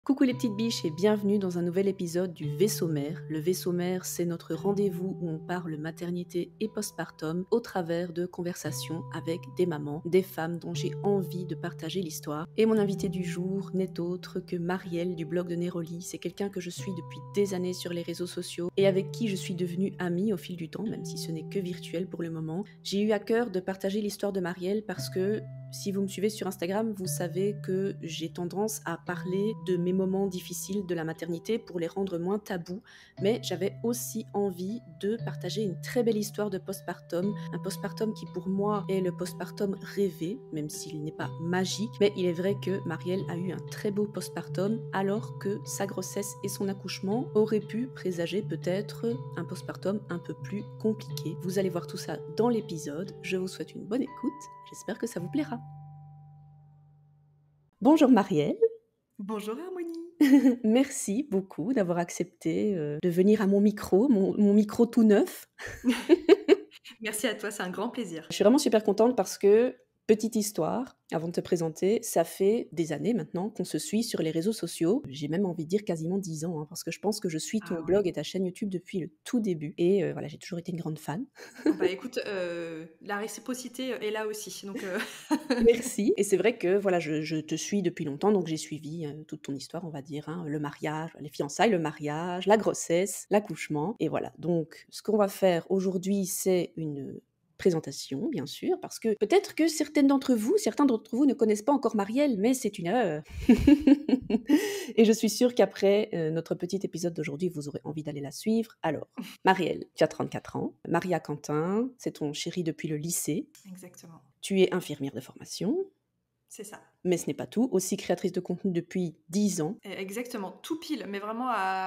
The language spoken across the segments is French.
Coucou les petites biches et bienvenue dans un nouvel épisode du Vaisseau Mère. Le Vaisseau Mère, c'est notre rendez-vous où on parle maternité et postpartum au travers de conversations avec des mamans, des femmes dont j'ai envie de partager l'histoire. Et mon invité du jour n'est autre que Marielle du blog de Néroli. C'est quelqu'un que je suis depuis des années sur les réseaux sociaux et avec qui je suis devenue amie au fil du temps, même si ce n'est que virtuel pour le moment. J'ai eu à cœur de partager l'histoire de Marielle parce que si vous me suivez sur Instagram, vous savez que j'ai tendance à parler de mes moments difficiles de la maternité pour les rendre moins tabous, mais j'avais aussi envie de partager une très belle histoire de postpartum, un postpartum qui pour moi est le postpartum rêvé, même s'il n'est pas magique, mais il est vrai que Marielle a eu un très beau postpartum alors que sa grossesse et son accouchement auraient pu présager peut-être un postpartum un peu plus compliqué. Vous allez voir tout ça dans l'épisode, je vous souhaite une bonne écoute, j'espère que ça vous plaira. Bonjour Marielle. Bonjour Harmonie. Merci beaucoup d'avoir accepté de venir à mon micro, mon micro tout neuf. Merci à toi, c'est un grand plaisir. Je suis vraiment super contente parce que, petite histoire, avant de te présenter, ça fait des années maintenant qu'on se suit sur les réseaux sociaux. J'ai même envie de dire quasiment 10 ans, parce que je pense que je suis ton Ah blog ouais. et ta chaîne YouTube depuis le tout début. Et voilà, j'ai toujours été une grande fan. Bah écoute, la réciprocité est là aussi, donc Merci. Et c'est vrai que voilà, je te suis depuis longtemps, donc j'ai suivi toute ton histoire, on va dire, le mariage, les fiançailles, le mariage, la grossesse, l'accouchement. Et voilà, donc ce qu'on va faire aujourd'hui, c'est une présentation, bien sûr, parce que peut-être que certains d'entre vous ne connaissent pas encore Marielle, mais c'est une erreur. Et je suis sûre qu'après notre petit épisode d'aujourd'hui, vous aurez envie d'aller la suivre. Alors, Marielle, tu as 34 ans. Maria Quentin, c'est ton chéri depuis le lycée. exactement, Tu es infirmière de formation, c'est ça. mais ce n'est pas tout. Aussi créatrice de contenu depuis 10 ans. Exactement, tout pile, mais vraiment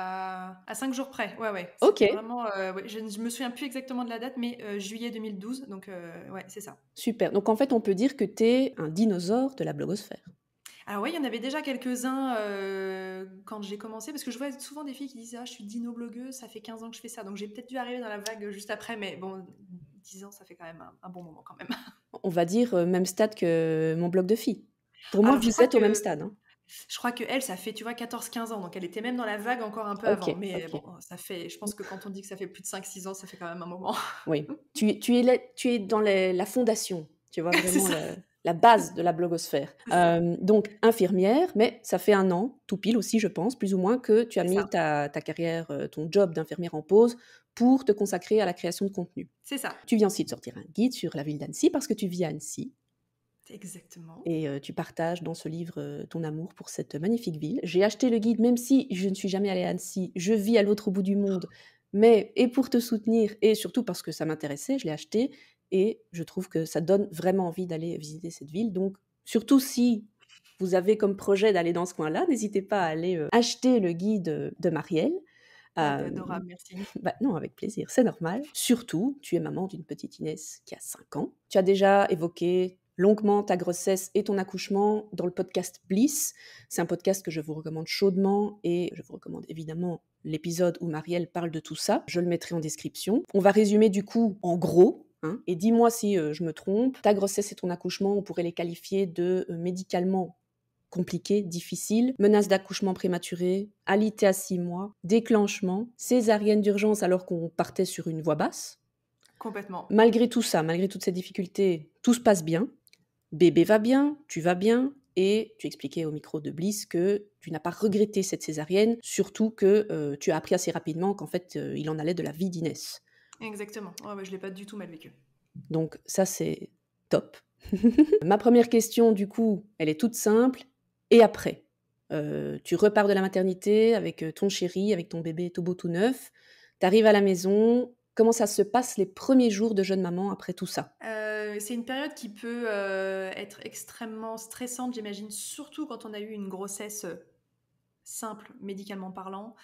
à 5 jours près. Ouais, ouais, Ok, c'était vraiment, ouais, je me souviens plus exactement de la date, mais juillet 2012, donc ouais, c'est ça. super. Donc en fait, on peut dire que tu es un dinosaure de la blogosphère. Alors ouais, il y en avait déjà quelques-uns quand j'ai commencé, parce que je vois souvent des filles qui disent: «Ah, je suis dino-blogueuse, ça fait 15 ans que je fais ça», donc j'ai peut-être dû arriver dans la vague juste après, mais bon, 10 ans, ça fait quand même un bon moment quand même. On va dire même stade que mon blog de filles. Pour moi, Alors je vous crois êtes au même que stade, hein. Je crois qu'elle, ça fait, tu vois, 14-15 ans, donc elle était même dans la vague encore un peu Ok, avant. Mais ok. bon, ça fait, je pense que quand on dit que ça fait plus de 5-6 ans, ça fait quand même un moment. Oui. Tu es dans la fondation. Tu vois, C'est vraiment ça, la base de la blogosphère. c'est ça, Donc, infirmière, mais ça fait un an, tout pile aussi, je pense, plus ou moins, que tu as c'est mis ça, ta carrière, ton job d'infirmière en pause pour te consacrer à la création de contenu. c'est ça. Tu viens aussi de sortir un guide sur la ville d'Annecy parce que tu vis à Annecy Exactement. et tu partages dans ce livre ton amour pour cette magnifique ville. J'ai acheté le guide même si je ne suis jamais allée à Annecy, je vis à l'autre bout du monde, mais et pour te soutenir et surtout parce que ça m'intéressait, je l'ai acheté et je trouve que ça donne vraiment envie d'aller visiter cette ville. Donc surtout si vous avez comme projet d'aller dans ce coin-là, n'hésitez pas à aller acheter le guide de Marielle. Ah, t'es Euh, adorable, merci. Bah non, avec plaisir, c'est normal. Surtout, tu es maman d'une petite Inès qui a 5 ans. Tu as déjà évoqué longuement ta grossesse et ton accouchement dans le podcast Bliss. C'est un podcast que je vous recommande chaudement et je vous recommande évidemment l'épisode où Marielle parle de tout ça. Je le mettrai en description. On va résumer du coup en gros. Et dis-moi si je me trompe. Ta grossesse et ton accouchement, on pourrait les qualifier de médicalement compliqué, difficile, menace d'accouchement prématuré, alité à 6 mois, déclenchement, césarienne d'urgence alors qu'on partait sur une voie basse. Complètement. Malgré tout ça, malgré toutes ces difficultés, tout se passe bien, bébé va bien, tu vas bien, et tu expliquais au micro de Bliss que tu n'as pas regretté cette césarienne, surtout que tu as appris assez rapidement qu'en fait, il en allait de la vie d'Inès. Exactement. Ouais, ouais, je l'ai pas du tout mal vécu. Donc ça, c'est top. Ma première question, du coup, elle est toute simple. Et après, tu repars de la maternité avec ton chéri, avec ton bébé tout beau tout neuf. Tu arrives à la maison. Comment ça se passe les premiers jours de jeune maman après tout ça? C'est une période qui peut être extrêmement stressante, j'imagine, surtout quand on a eu une grossesse simple, médicalement parlant.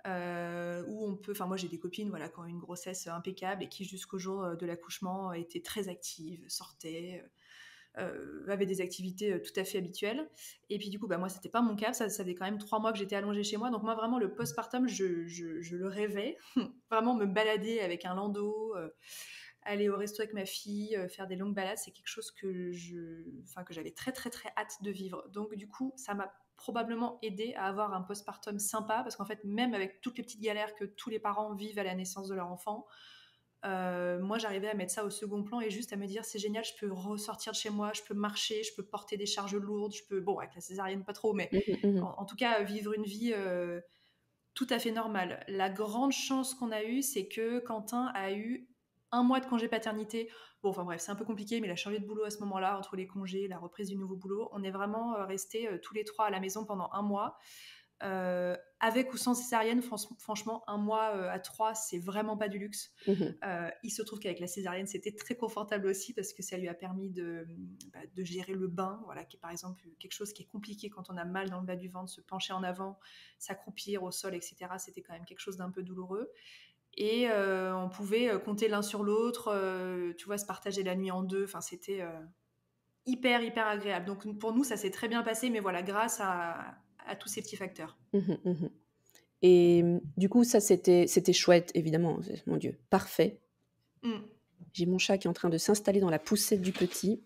Où on peut, enfin moi j'ai des copines voilà qui ont eu une grossesse impeccable et qui jusqu'au jour de l'accouchement étaient très actives, sortaient, avaient des activités tout à fait habituelles. Et puis du coup bah moi c'était pas mon cas, ça faisait quand même 3 mois que j'étais allongée chez moi, donc moi vraiment le postpartum je le rêvais, vraiment me balader avec un landau. Aller au resto avec ma fille, faire des longues balades, c'est quelque chose que j'avais très très très hâte de vivre. Donc du coup, ça m'a probablement aidé à avoir un postpartum sympa, parce qu'en fait, même avec toutes les petites galères que tous les parents vivent à la naissance de leur enfant, moi, j'arrivais à mettre ça au second plan et juste à me dire, c'est génial, je peux ressortir de chez moi, je peux marcher, je peux porter des charges lourdes, je peux, bon, avec la césarienne, pas trop, mais en tout cas, vivre une vie tout à fait normale. La grande chance qu'on a eue, c'est que Quentin a eu 1 mois de congé paternité. Bon, enfin bref, c'est un peu compliqué, mais il a changé de boulot à ce moment-là, entre les congés, la reprise du nouveau boulot. On est vraiment restés tous les 3 à la maison pendant 1 mois. Avec ou sans césarienne, franchement, 1 mois à 3, c'est vraiment pas du luxe. Il se trouve qu'avec la césarienne, c'était très confortable aussi parce que ça lui a permis de gérer le bain, voilà, qui est par exemple quelque chose qui est compliqué quand on a mal dans le bas du ventre, se pencher en avant, s'accroupir au sol, etc. C'était quand même quelque chose d'un peu douloureux. Et on pouvait compter l'un sur l'autre, tu vois, se partager la nuit en deux. Enfin, c'était hyper, hyper agréable. Donc pour nous, ça s'est très bien passé, mais voilà, grâce à tous ces petits facteurs. Et du coup, ça, c'était chouette, évidemment. Mon Dieu, parfait. J'ai mon chat qui est en train de s'installer dans la poussette du petit.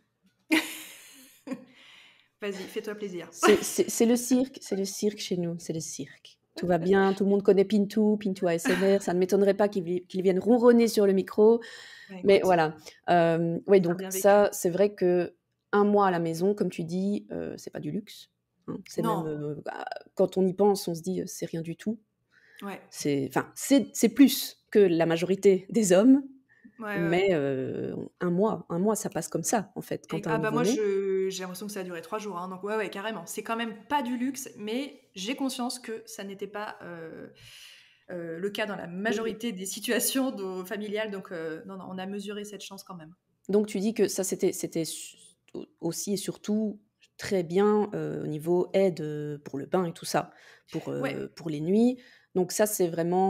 Vas-y, fais-toi plaisir. C'est le cirque chez nous, c'est le cirque. Tout va bien, tout le monde connaît Pintou ASMR, ça ne m'étonnerait pas qu'il vienne ronronner sur le micro. Ouais, mais voilà. Ouais, donc bien vécu. ça, c'est vrai que 1 mois à la maison, comme tu dis, c'est pas du luxe. Hein. C'est Non. même, quand on y pense, on se dit, c'est rien du tout. Ouais. C'est plus que la majorité des hommes. Ouais, mais 1 mois, ça passe comme ça, en fait, quand t'as un moi, nouveau-né. j'ai l'impression que ça a duré 3 jours. Hein, donc, ouais, carrément. C'est quand même pas du luxe, mais j'ai conscience que ça n'était pas le cas dans la majorité des situations familiales. Donc, non, on a mesuré cette chance quand même. Donc, tu dis que ça, c'était aussi et surtout très bien au niveau aide pour le bain et tout ça, pour les nuits. Donc, ça, c'est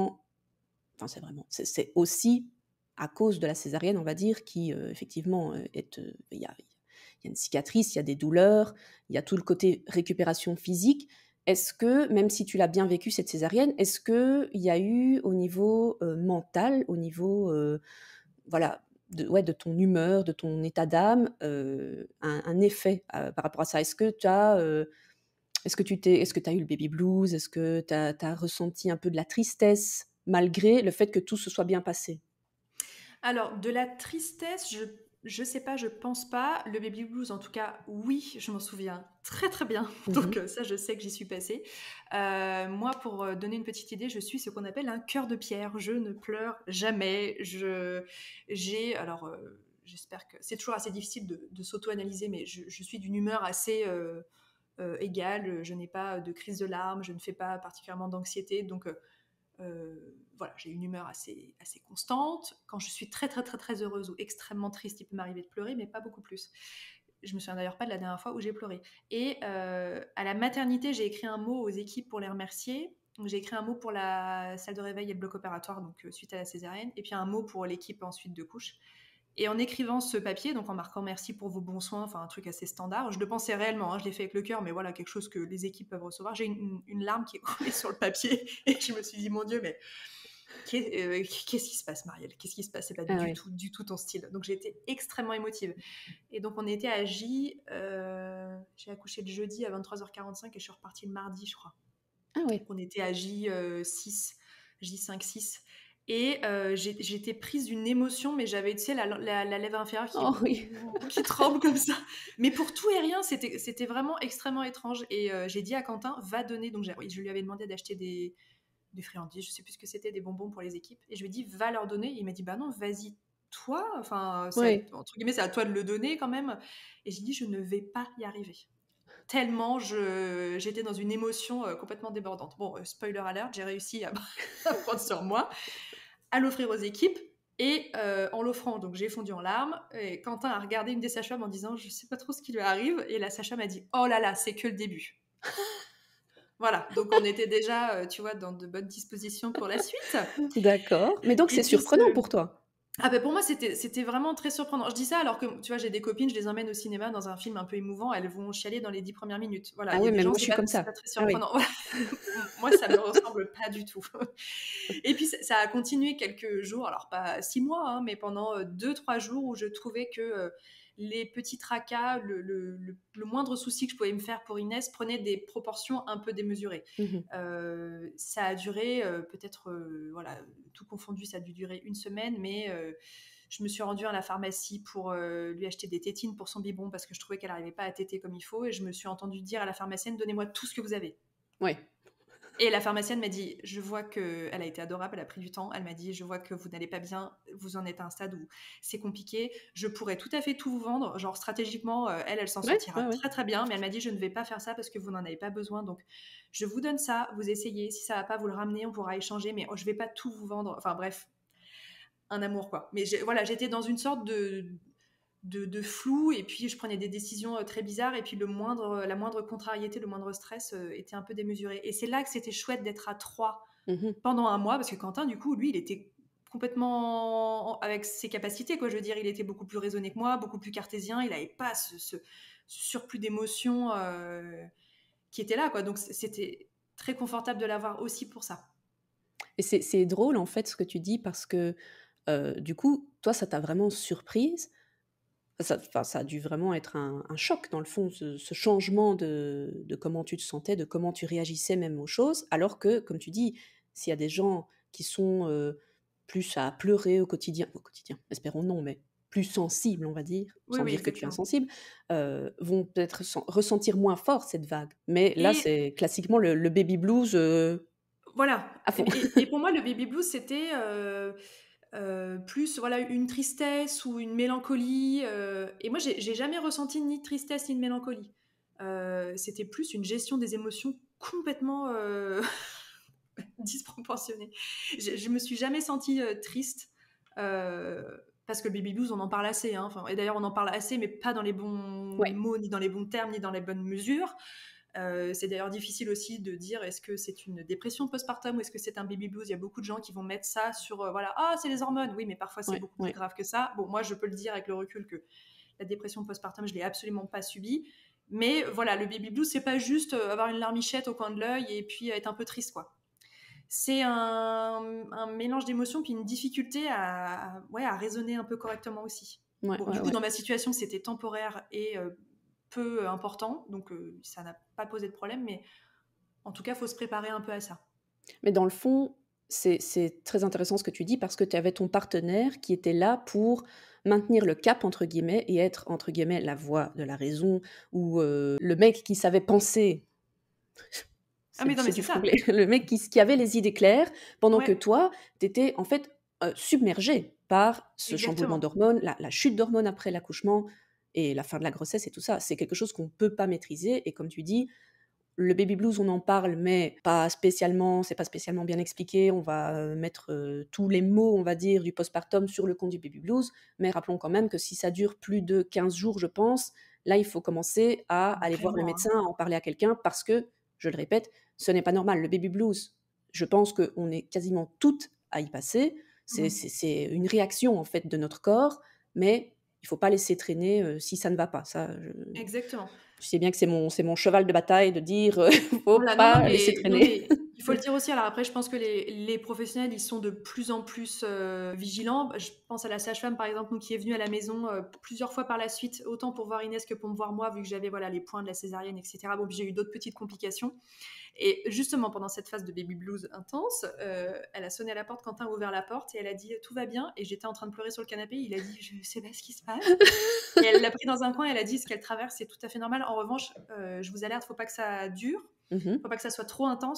aussi à cause de la césarienne, on va dire, qui, effectivement, il y a une cicatrice, il y a des douleurs, il y a tout le côté récupération physique. Est-ce que, même si tu l'as bien vécu, cette césarienne, est-ce qu'il y a eu au niveau mental, au niveau de ton humeur, de ton état d'âme, un effet par rapport à ça? Est-ce que tu as eu le baby blues? Est-ce que tu as ressenti un peu de la tristesse malgré le fait que tout se soit bien passé? Alors, de la tristesse, je sais pas, je pense pas. Le baby blues, en tout cas, oui, je m'en souviens très très bien. Donc ça, je sais que j'y suis passée. Moi, pour donner une petite idée, je suis ce qu'on appelle un cœur de pierre. Je ne pleure jamais. J'espère que c'est toujours assez difficile de s'auto-analyser, mais je suis d'une humeur assez égale. Je n'ai pas de crise de larmes, je ne fais pas particulièrement d'anxiété. Donc voilà, j'ai une humeur assez constante. Quand je suis très très très très heureuse ou extrêmement triste, il peut m'arriver de pleurer, mais pas beaucoup plus. Je me souviens d'ailleurs pas de la dernière fois où j'ai pleuré. Et à la maternité, j'ai écrit un mot aux équipes pour les remercier. Donc, j'ai écrit un mot pour la salle de réveil et le bloc opératoire, donc suite à la césarienne, et puis un mot pour l'équipe ensuite de couche. Et en écrivant ce papier, donc en marquant merci pour vos bons soins, enfin un truc assez standard, je le pensais réellement, hein, je l'ai fait avec le cœur, mais voilà, quelque chose que les équipes peuvent recevoir. J'ai une larme qui est coulée sur le papier et je me suis dit, mon Dieu, mais qu'est-ce qui se passe, Marielle? Qu'est-ce qui se passe? C'est pas du tout ton style. Donc j'ai été extrêmement émotive. Et donc on était à J, j'ai accouché le jeudi à 23h45 et je suis repartie le mardi, je crois. Ah ouais. Donc on était à J6, J5, 6. Et j'étais prise d'une émotion, mais j'avais, tu sais, la lèvre inférieure qui tremble comme ça. Mais pour tout et rien, c'était vraiment extrêmement étrange. Et j'ai dit à Quentin, va donner. Donc je lui avais demandé d'acheter des friandises, je sais plus ce que c'était, des bonbons pour les équipes. Et je lui ai dit, va leur donner. Et il m'a dit, bah non, vas-y, toi. Enfin, entre guillemets, c'est à toi de le donner quand même. Et j'ai dit, je ne vais pas y arriver. Tellement j'étais dans une émotion complètement débordante. Bon, spoiler alert, j'ai réussi à prendre sur moi, à l'offrir aux équipes, et en l'offrant, donc j'ai fondu en larmes, et Quentin a regardé une des sages-femmes en disant, je sais pas trop ce qui lui arrive, et la sage-femme a dit, oh là là, c'est que le début. Voilà, donc on était déjà, tu vois, dans de bonnes dispositions pour la suite. D'accord, mais donc c'est surprenant pour toi? Ah ben pour moi, c'était vraiment très surprenant. Je dis ça alors que, tu vois, j'ai des copines, je les emmène au cinéma dans un film un peu émouvant, elles vont chialer dans les 10 premières minutes. Voilà, Ah il y a oui, des mais gens, moi je suis comme c'est ça. pas très surprenant. Ah oui. Moi, ça me ressemble pas du tout. Et puis, ça a continué quelques jours, alors pas 6 mois, hein, mais pendant 2-3 jours où je trouvais que les petits tracas, le moindre souci que je pouvais me faire pour Inès prenait des proportions un peu démesurées. Mhm. Ça a duré peut-être, voilà, tout confondu, ça a dû durer une semaine, mais je me suis rendue à la pharmacie pour lui acheter des tétines pour son biberon parce que je trouvais qu'elle n'arrivait pas à téter comme il faut, et je me suis entendue dire à la pharmacienne, donnez-moi tout ce que vous avez. Ouais. Et la pharmacienne m'a dit, je vois que, elle a été adorable, elle a pris du temps, elle m'a dit, je vois que vous n'allez pas bien, vous en êtes à un stade où c'est compliqué, je pourrais tout à fait tout vous vendre, genre stratégiquement, elle s'en Ouais, sortira ouais, ouais. très très bien, mais elle m'a dit, je ne vais pas faire ça parce que vous n'en avez pas besoin, donc je vous donne ça, vous essayez, si ça va pas, vous le ramenez, on pourra échanger, mais je vais pas tout vous vendre, enfin bref, un amour quoi. Mais voilà, j'étais dans une sorte de flou, et puis je prenais des décisions très bizarres, et puis la moindre contrariété, le moindre stress était un peu démesuré. Et c'est là que c'était chouette d'être à 3 Mhm. pendant un mois, parce que Quentin, du coup, lui, il était complètement avec ses capacités, quoi. Je veux dire, il était beaucoup plus raisonné que moi, beaucoup plus cartésien, il n'avait pas ce surplus d'émotions qui était là, quoi. Donc c'était très confortable de l'avoir aussi pour ça. Et c'est drôle, en fait, ce que tu dis, parce que, du coup, toi, ça t'a vraiment surprise. Ça a dû vraiment être un choc, dans le fond, ce changement de comment tu te sentais, de comment tu réagissais même aux choses, alors que, comme tu dis, s'il y a des gens qui sont plus à pleurer au quotidien, espérons non, mais plus sensibles, on va dire, Oui, sans oui, dire que tu es exactement. insensible, vont peut-être ressentir moins fort cette vague. Mais là, Et c'est classiquement le baby blues voilà. à fond. Et pour moi, le baby blues, c'était plus voilà, une tristesse ou une mélancolie. Et moi, j'ai jamais ressenti ni de tristesse ni de mélancolie. C'était plus une gestion des émotions complètement disproportionnée. Je me suis jamais sentie triste. euh, Parce que le baby blues, on en parle assez. Hein. Enfin, et d'ailleurs, on en parle assez, mais pas dans les bons Ouais. mots, ni dans les bons termes, ni dans les bonnes mesures. C'est d'ailleurs difficile aussi de dire est-ce que c'est une dépression postpartum ou est-ce que c'est un baby blues. Il y a beaucoup de gens qui vont mettre ça sur voilà, ah c'est les hormones. Oui, mais parfois c'est Ouais, beaucoup plus ouais. grave que ça. Bon, moi je peux le dire avec le recul que la dépression postpartum, je l'ai absolument pas subie. Mais voilà, le baby blues, c'est pas juste avoir une larmichette au coin de l'œil et puis être un peu triste, quoi. C'est un mélange d'émotions puis une difficulté ouais, à raisonner un peu correctement aussi. Ouais, Bon, ouais, du coup, ouais. dans ma situation, c'était temporaire et peu important, donc ça n'a pas posé de problème, mais en tout cas, il faut se préparer un peu à ça. Mais dans le fond, c'est très intéressant ce que tu dis, parce que tu avais ton partenaire qui était là pour maintenir le cap, entre guillemets, et être, entre guillemets, la voix de la raison, ou le mec qui savait penser, Ah, mais non, mais c'est c'est du ça. franglais, le mec qui avait les idées claires, pendant que Ouais, toi, tu étais en fait submergé par ce chamboulement exactement. d'hormones, la chute d'hormones après l'accouchement et la fin de la grossesse et tout ça. C'est quelque chose qu'on ne peut pas maîtriser, et comme tu dis, le baby blues, on en parle, mais pas spécialement, c'est pas spécialement bien expliqué. On va mettre tous les mots, on va dire, du postpartum sur le compte du baby blues. Mais rappelons quand même que si ça dure plus de 15 jours, je pense, là, il faut commencer à aller voir le Vraiment, hein. médecin, à en parler à quelqu'un, parce que, je le répète, ce n'est pas normal. Le baby blues, je pense qu'on est quasiment toutes à y passer. Mhm. C'est une réaction, en fait, de notre corps, mais il faut pas laisser traîner si ça ne va pas. Ça, Exactement. tu sais bien que c'est mon cheval de bataille de dire faut Voilà, non, pas laisser non, traîner. mais il faut le dire aussi. Alors après, je pense que les professionnels, ils sont de plus en plus vigilants. Je pense à la sage-femme, par exemple, nous, qui est venue à la maison plusieurs fois par la suite, autant pour voir Inès que pour me voir moi, vu que j'avais voilà, les points de la césarienne, etc. Bon, puis j'ai eu d'autres petites complications. Et justement, pendant cette phase de baby blues intense, elle a sonné à la porte, Quentin a ouvert la porte et elle a dit « Tout va bien ?» Et j'étais en train de pleurer sur le canapé, il a dit « Je sais pas ce qui se passe ?» Et elle l'a pris dans un coin, elle a dit « Ce qu'elle traverse, c'est tout à fait normal. En revanche, je vous alerte, faut pas que ça dure, Mhm. faut pas que ça soit trop intense. »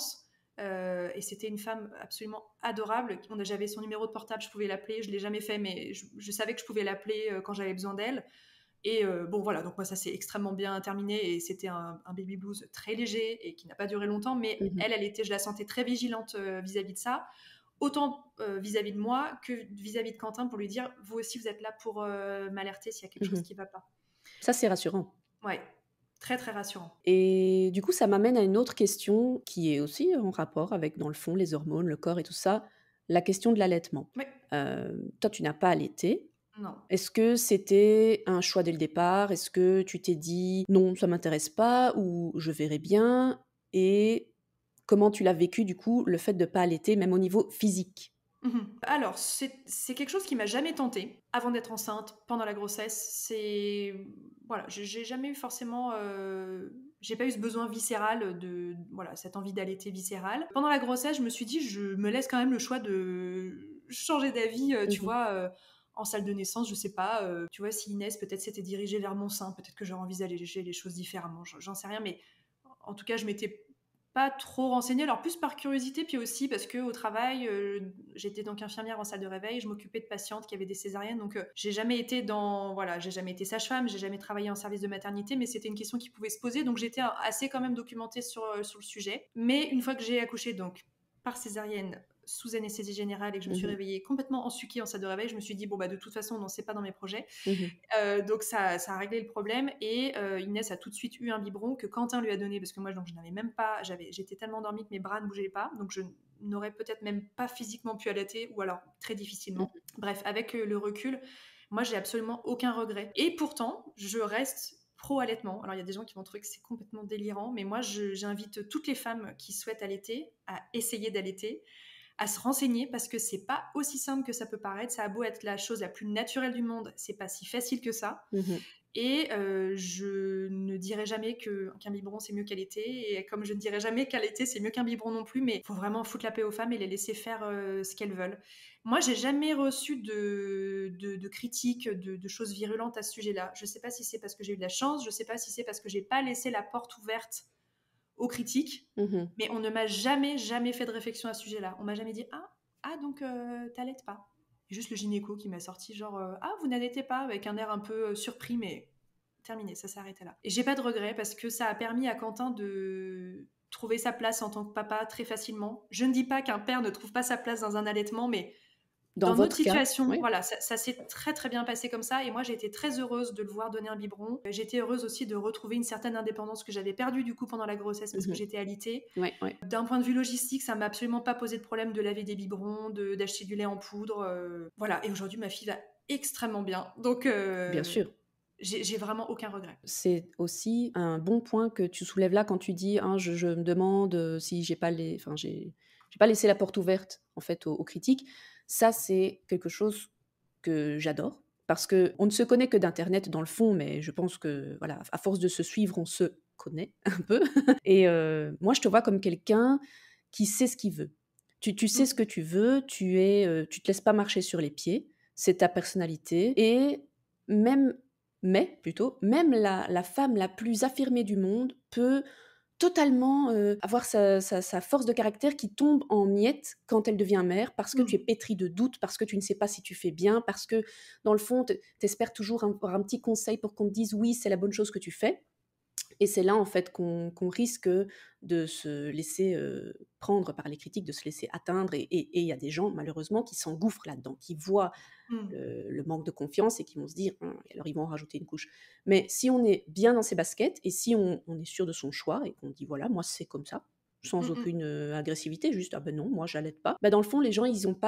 Et c'était une femme absolument adorable. J'avais son numéro de portable, je pouvais l'appeler. Je l'ai jamais fait, mais je savais que je pouvais l'appeler quand j'avais besoin d'elle. Et bon, voilà, donc moi, ça s'est extrêmement bien terminé. Et c'était un baby blues très léger et qui n'a pas duré longtemps. Mais Mhm. je la sentais très vigilante vis-à-vis de ça. Autant vis-à-vis de moi que vis-à-vis de Quentin pour lui dire, vous aussi, vous êtes là pour m'alerter s'il y a quelque chose Mhm. qui ne va pas. Ça, c'est rassurant. Ouais, très, très rassurant. Et du coup, ça m'amène à une autre question qui est aussi en rapport avec, dans le fond, les hormones, le corps et tout ça, la question de l'allaitement. Ouais, Toi, tu n'as pas allaité. non. Est-ce que c'était un choix dès le départ? Est-ce que tu t'es dit non, ça m'intéresse pas, ou je verrai bien? Et comment tu l'as vécu, du coup, le fait de ne pas allaiter, même au niveau physique? Alors, c'est quelque chose qui m'a jamais tenté avant d'être enceinte, pendant la grossesse. Voilà, j'ai jamais eu forcément, j'ai pas eu ce besoin viscéral voilà, cette envie d'allaiter viscérale. Pendant la grossesse, je me suis dit: «Je me laisse quand même le choix de changer d'avis», tu Mmh. vois, en salle de naissance, je sais pas, tu vois, si Inès peut-être s'était dirigée vers mon sein, peut-être que j'aurais envisagé les choses différemment, j'en sais rien, mais en tout cas, je m'étais pas trop renseignée. Alors plus par curiosité, puis aussi parce que au travail, j'étais donc infirmière en salle de réveil, je m'occupais de patientes qui avaient des césariennes, donc j'ai jamais été voilà, j'ai jamais été sage-femme, j'ai jamais travaillé en service de maternité, mais c'était une question qui pouvait se poser, donc j'étais assez quand même documentée sur le sujet. Mais une fois que j'ai accouché donc par césarienne sous anesthésie générale et que je me suis Mmh. réveillée complètement ensuquée en salle de réveil, je me suis dit bon bah de toute façon non, c'est pas dans mes projets. Mmh. Donc ça a réglé le problème et Inès a tout de suite eu un biberon que Quentin lui a donné parce que moi donc je n'avais même pas, j'étais tellement endormie que mes bras ne bougeaient pas, donc je n'aurais peut-être même pas physiquement pu allaiter ou alors très difficilement. Mmh. Bref, avec le recul, moi j'ai absolument aucun regret. Et pourtant, je reste pro allaitement. Alors il y a des gens qui vont trouver que c'est complètement délirant, mais moi j'invite toutes les femmes qui souhaitent allaiter à essayer d'allaiter, à se renseigner parce que c'est pas aussi simple que ça peut paraître. Ça a beau être la chose la plus naturelle du monde, c'est pas si facile que ça. Mmh. Et je ne dirai jamais qu'un biberon c'est mieux qu'allaiter, et comme je ne dirai jamais qu'allaiter c'est mieux qu'un biberon non plus, mais il faut vraiment foutre la paix aux femmes et les laisser faire ce qu'elles veulent. Moi, j'ai jamais reçu de critiques, de choses virulentes à ce sujet-là. Je sais pas si c'est parce que j'ai eu de la chance, je sais pas si c'est parce que j'ai pas laissé la porte ouverte aux critiques, Mmh. mais on ne m'a jamais, jamais fait de réflexion à ce sujet-là. On m'a jamais dit ah donc t'allaites pas. C'est juste le gynéco qui m'a sorti genre ah vous n'allaitez pas, avec un air un peu surpris, mais terminé, ça s'est arrêté là. Et j'ai pas de regret parce que ça a permis à Quentin de trouver sa place en tant que papa très facilement. Je ne dis pas qu'un père ne trouve pas sa place dans un allaitement, mais Dans dans notre votre cas, situation, oui. voilà, ça s'est très très bien passé comme ça. Et moi, j'ai été très heureuse de le voir donner un biberon. J'étais heureuse aussi de retrouver une certaine indépendance que j'avais perdue du coup pendant la grossesse parce que Mmh. j'étais alitée. Ouais, ouais. D'un point de vue logistique, ça m'a absolument pas posé de problème de laver des biberons, d'acheter du lait en poudre. Voilà. Et aujourd'hui, ma fille va extrêmement bien. Donc, Bien sûr. j'ai vraiment aucun regret. C'est aussi un bon point que tu soulèves là quand tu dis, hein: «Je me demande, si j'ai pas laissé la porte ouverte, en fait, aux critiques». Ça, c'est quelque chose que j'adore parce qu'on ne se connaît que d'internet dans le fond, mais je pense que, voilà, à force de se suivre, on se connaît un peu et moi, je te vois comme quelqu'un qui sait ce qu'il veut. Tu sais ce Mm. que tu veux, tu te laisses pas marcher sur les pieds, c'est ta personnalité et même même la femme la plus affirmée du monde peut totalement, avoir sa force de caractère qui tombe en miettes quand elle devient mère, parce que tu es Mm. pétrie de doutes, parce que tu ne sais pas si tu fais bien, parce que dans le fond, tu espères toujours avoir un petit conseil pour qu'on te dise: «Oui, c'est la bonne chose que tu fais». Et c'est là, en fait, qu'on risque de se laisser, prendre par les critiques, de se laisser atteindre et il y a des gens, malheureusement, qui s'engouffrent là-dedans, qui voient Mm. le manque de confiance et qui vont se dire: alors ils vont en rajouter une couche». Mais si on est bien dans ses baskets et si on est sûr de son choix et qu'on dit: «Voilà, moi c'est comme ça», sans Mm. aucune, agressivité, juste: «Ah ben non, moi j'allaite pas». Bah, dans le fond, les gens,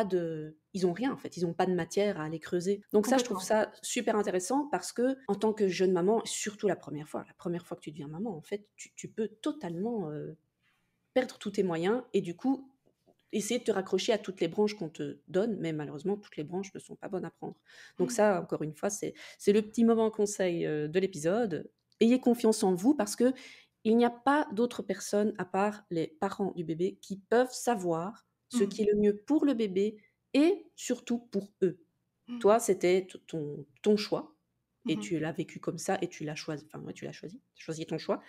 ils ont rien en fait, ils ont pas de matière à aller creuser. Donc ça, je trouve Complètement. ça super intéressant parce que en tant que jeune maman, surtout la première fois que tu deviens maman, en fait, tu peux totalement, perdre tous tes moyens et du coup, essayer de te raccrocher à toutes les branches qu'on te donne, mais malheureusement, toutes les branches ne sont pas bonnes à prendre. Donc Mm. ça, encore une fois, c'est le petit moment conseil, de l'épisode. Ayez confiance en vous parce que il n'y a pas d'autres personnes à part les parents du bébé qui peuvent savoir ce qui Mm. est le mieux pour le bébé et surtout pour eux. Mm. Toi, c'était ton choix et Mhm. tu l'as vécu comme ça et tu l'as choisi, enfin, ouais, tu l'as choisi, tu as choisi ton choix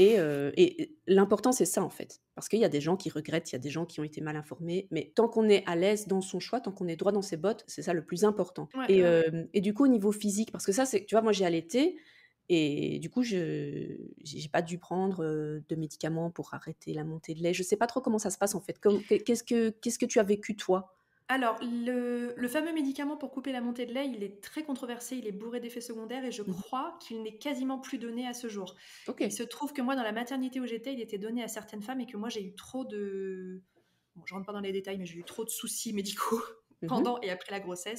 et l'important, c'est ça, en fait. Parce qu'il y a des gens qui regrettent, il y a des gens qui ont été mal informés, mais tant qu'on est à l'aise dans son choix, tant qu'on est droit dans ses bottes, c'est ça le plus important Ouais, ouais, ouais. et du coup, au niveau physique, parce que ça, c'est tu vois, moi, j'ai allaité et du coup, j'ai pas dû prendre, de médicaments pour arrêter la montée de lait. Je sais pas trop comment ça se passe, en fait. Qu'est-ce que tu as vécu, toi? Alors, le fameux médicament pour couper la montée de lait, il est très controversé, il est bourré d'effets secondaires et je Mmh. crois qu'il n'est quasiment plus donné à ce jour. Il OK. se trouve que moi, dans la maternité où j'étais, il était donné à certaines femmes et que moi, j'ai eu trop de... Bon, je rentre pas dans les détails, mais j'ai eu trop de soucis médicaux Mmh mh. pendant et après la grossesse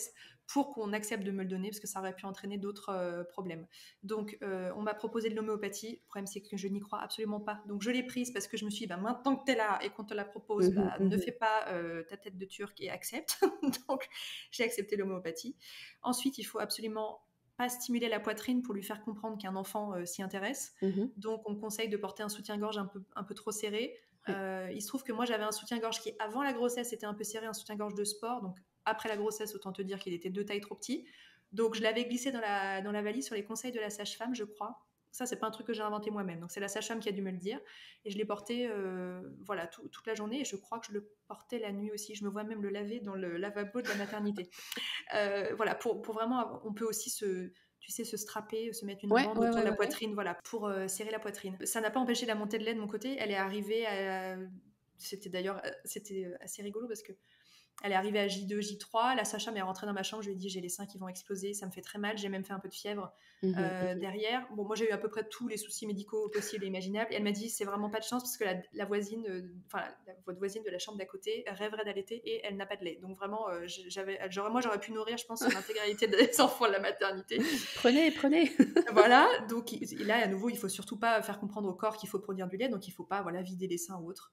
pour qu'on accepte de me le donner, parce que ça aurait pu entraîner d'autres problèmes. Donc, on m'a proposé de l'homéopathie. Le problème, c'est que je n'y crois absolument pas. Donc, je l'ai prise parce que je me suis dit, bah, maintenant que tu es là et qu'on te la propose, ne fais pas ta tête de turc et accepte. Donc, j'ai accepté l'homéopathie. Ensuite, il faut absolument pas stimuler la poitrine pour lui faire comprendre qu'un enfant s'y intéresse. Donc, on conseille de porter un soutien-gorge un peu trop serré. Il se trouve que moi, j'avais un soutien-gorge qui, avant la grossesse, était un peu serré, un soutien-gorge de sport. Donc, après la grossesse, autant te dire qu'il était 2 tailles trop petit. Donc, je l'avais glissé dans la valise sur les conseils de la sage-femme, je crois. Ça, c'est pas un truc que j'ai inventé moi-même. Donc, c'est la sage-femme qui a dû me le dire. Et je l'ai porté voilà, toute la journée. Et je crois que je le portais la nuit aussi. Je me vois même le laver dans le lavabo de la maternité. Voilà, pour vraiment... On peut aussi tu sais, se strapper, se mettre une bande autour de la poitrine, voilà, pour serrer la poitrine. Ça n'a pas empêché la montée de lait de mon côté. Elle est arrivée à... C'était assez rigolo parce que elle est arrivée à J2, J3. La sage-femme est rentrée dans ma chambre. Je lui ai dit, j'ai les seins qui vont exploser. Ça me fait très mal. J'ai même fait un peu de fièvre derrière. Bon, moi, j'ai eu à peu près tous les soucis médicaux possibles et imaginables. Et elle m'a dit, c'est vraiment pas de chance parce que la voisine, votre voisine de la chambre d'à côté rêverait d'allaiter et elle n'a pas de lait. Donc vraiment, moi, j'aurais pu nourrir, je pense, l'intégralité des enfants de la maternité. Prenez. Voilà. Donc là, à nouveau, il faut surtout pas faire comprendre au corps qu'il faut produire du lait. Donc, il faut pas, vider les seins ou autre.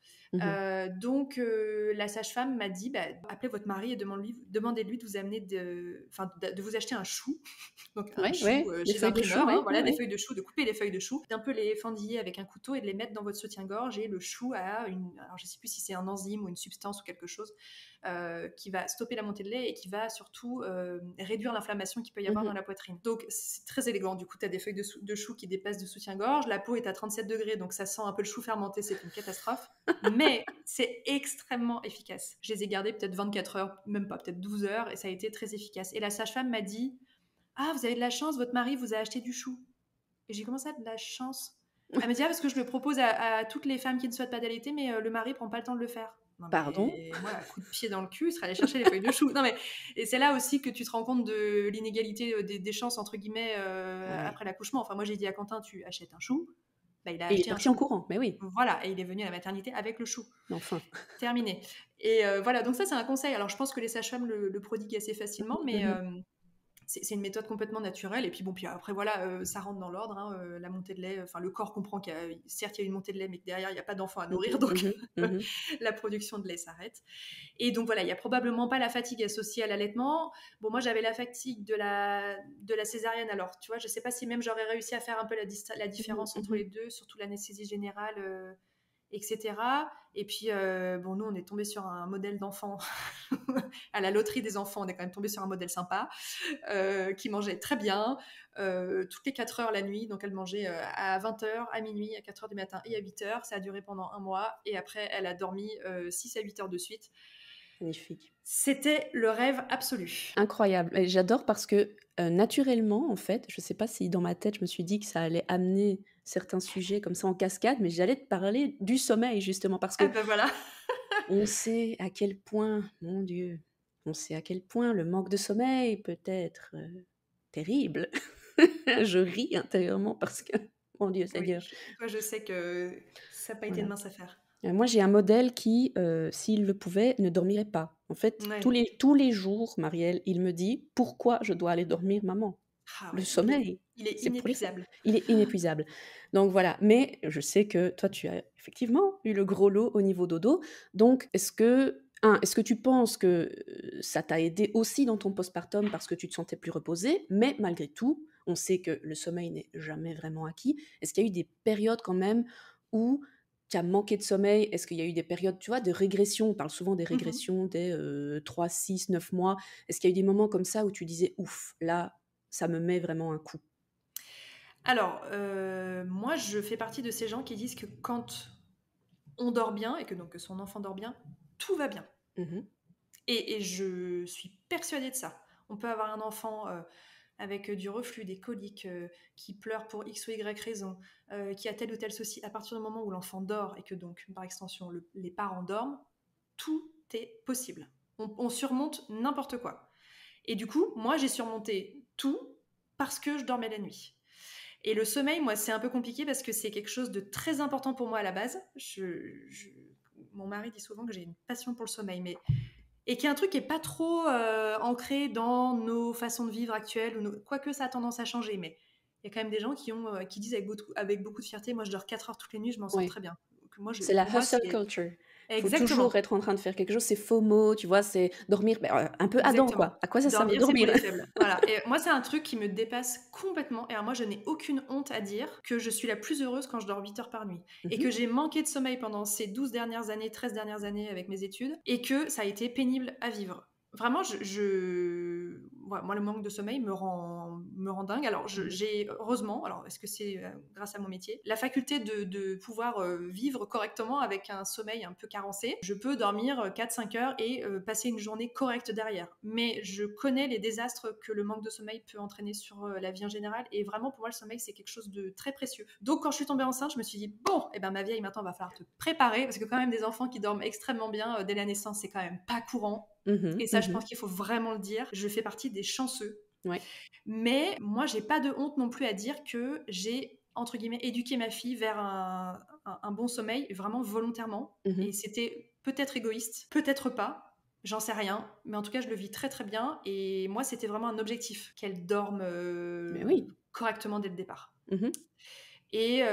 Donc, la sage-femme m'a dit, appelez votre mari et demandez-lui de vous amener de vous acheter un chou. Donc, un chou chez un primeur, des feuilles de chou, de couper les feuilles de chou, d'un peu les fendiller avec un couteau et de les mettre dans votre soutien-gorge. Et le chou a alors je sais plus si c'est un enzyme ou une substance ou quelque chose qui va stopper la montée de lait et qui va surtout réduire l'inflammation qu'il peut y avoir dans la poitrine. Donc, c'est très élégant. Du coup, tu as des feuilles de chou qui dépassent du soutien-gorge. La peau est à 37 degrés, donc ça sent un peu le chou fermenté. C'est une catastrophe. Mais c'est extrêmement efficace. Je les ai gardés peut-être 24 heures, même pas, peut-être 12 heures, et ça a été très efficace. Et la sage-femme m'a dit, ah, vous avez de la chance, votre mari vous a acheté du chou. Et j'ai commencé à de la chance. Elle me dit, ah, parce que je le propose à toutes les femmes qui ne souhaitent pas d'allaiter, mais le mari prend pas le temps de le faire. Non, Pardon. moi, un coup de pied dans le cul, il serait allé chercher les feuilles de chou. Non, mais et c'est là aussi que tu te rends compte de l'inégalité des chances, entre guillemets, après l'accouchement. Enfin, moi, j'ai dit à Quentin, tu achètes un chou. Il a acheté un chou. En courant, mais oui. Voilà, et il est venu à la maternité avec le chou. Enfin. Terminé. Et voilà, donc ça, c'est un conseil. Alors, je pense que les sages-femmes le prodiguent assez facilement, mais c'est une méthode complètement naturelle. Et puis bon, puis après voilà, ça rentre dans l'ordre, hein, la montée de lait. Enfin, le corps comprend certes il y a une montée de lait, mais que derrière il n'y a pas d'enfant à nourrir, donc la production de lait s'arrête. Et donc voilà, il n'y a probablement pas la fatigue associée à l'allaitement. Bon, moi j'avais la fatigue de la césarienne. Alors tu vois, je sais pas si même j'aurais réussi à faire un peu la différence entre les deux, surtout l'anesthésie générale. Etc. Et puis, nous, on est tombé sur un modèle d'enfant. À la loterie des enfants, on est quand même tombé sur un modèle sympa, qui mangeait très bien, toutes les 4 heures la nuit. Donc, elle mangeait à 20h, à minuit, à 4h du matin et à 8h. Ça a duré pendant 1 mois. Et après, elle a dormi 6 à 8 heures de suite. Magnifique. C'était le rêve absolu. Incroyable. Et j'adore parce que naturellement, en fait, je ne sais pas si dans ma tête, je me suis dit que ça allait amener certains sujets comme ça en cascade, mais j'allais te parler du sommeil, justement, parce que voilà. on sait à quel point, mon Dieu, on sait à quel point le manque de sommeil peut être terrible. Je ris intérieurement parce que, mon Dieu, Seigneur. Toi, je sais que ça n'a pas été une mince affaire. Moi, j'ai un modèle qui, s'il le pouvait, ne dormirait pas. En fait, tous les jours, Marielle, il me dit « Pourquoi je dois aller dormir, maman ?» Le sommeil. Il est inépuisable. Il est inépuisable. Donc voilà. Mais je sais que toi, tu as effectivement eu le gros lot au niveau dodo. Donc, est-ce que tu penses que ça t'a aidé aussi dans ton postpartum parce que tu te sentais plus reposée? Mais malgré tout, on sait que le sommeil n'est jamais vraiment acquis. Est-ce qu'il y a eu des périodes quand même où tu as manqué de sommeil? Est-ce qu'il y a eu des périodes, tu vois, de régression? On parle souvent des régressions des 3, 6, 9 mois. Est-ce qu'il y a eu des moments comme ça où tu disais « Ouf, là, ça me met vraiment un coup ». Alors, moi, je fais partie de ces gens qui disent que quand on dort bien et que son enfant dort bien, tout va bien. Et je suis persuadée de ça. On peut avoir un enfant avec du reflux, des coliques, qui pleure pour X ou Y raison, qui a tel ou tel souci. À partir du moment où l'enfant dort et que donc, par extension, les parents dorment, tout est possible. On surmonte n'importe quoi. Et du coup, moi, j'ai surmonté tout parce que je dormais la nuit. Et le sommeil, moi, c'est un peu compliqué parce que c'est quelque chose de très important pour moi à la base. Mon mari dit souvent que j'ai une passion pour le sommeil, mais Et qui est un truc qui est pas trop ancré dans nos façons de vivre actuelles, quoique ça a tendance à changer, mais il y a quand même des gens qui disent avec beaucoup de fierté, moi je dors 4 heures toutes les nuits, je m'en sors Ouais. très bien. Donc C'est la pour moi, hustle c'est culture. Faut toujours exactement, être en train de faire quelque chose, c'est FOMO, tu vois? C'est dormir, un peu Adam, exactement. quoi. À quoi ça sert de Dormir, c'est pour dormir? les faibles. Voilà. Et moi, c'est un truc qui me dépasse complètement. Et alors moi, je n'ai aucune honte à dire que je suis la plus heureuse quand je dors 8 heures par nuit. Et Mmh. que j'ai manqué de sommeil pendant ces 12 dernières années, 13 dernières années avec mes études. Et que ça a été pénible à vivre. Vraiment, ouais, moi, le manque de sommeil me rend dingue. Alors, Mmh. j'ai heureusement, alors est-ce que c'est grâce à mon métier, la faculté de pouvoir vivre correctement avec un sommeil un peu carencé. Je peux dormir 4-5 heures et passer une journée correcte derrière. Mais je connais les désastres que le manque de sommeil peut entraîner sur la vie en général. Et vraiment, pour moi, le sommeil, c'est quelque chose de très précieux. Donc, quand je suis tombée enceinte, je me suis dit, bon, eh ben, ma vieille, maintenant, va falloir te préparer. Parce que quand même, des enfants qui dorment extrêmement bien dès la naissance, c'est quand même pas courant. Mmh. Et ça, je pense Mmh. qu'il faut vraiment le dire. Je fais partie des chanceux. Ouais. Mais moi, j'ai pas de honte non plus à dire que j'ai, entre guillemets, éduqué ma fille vers un bon sommeil, vraiment volontairement. Mmh. Et c'était peut-être égoïste, peut-être pas. J'en sais rien. Mais en tout cas, je le vis très très bien. Et moi, c'était vraiment un objectif, qu'elle dorme Mais oui. correctement dès le départ. Mmh. Et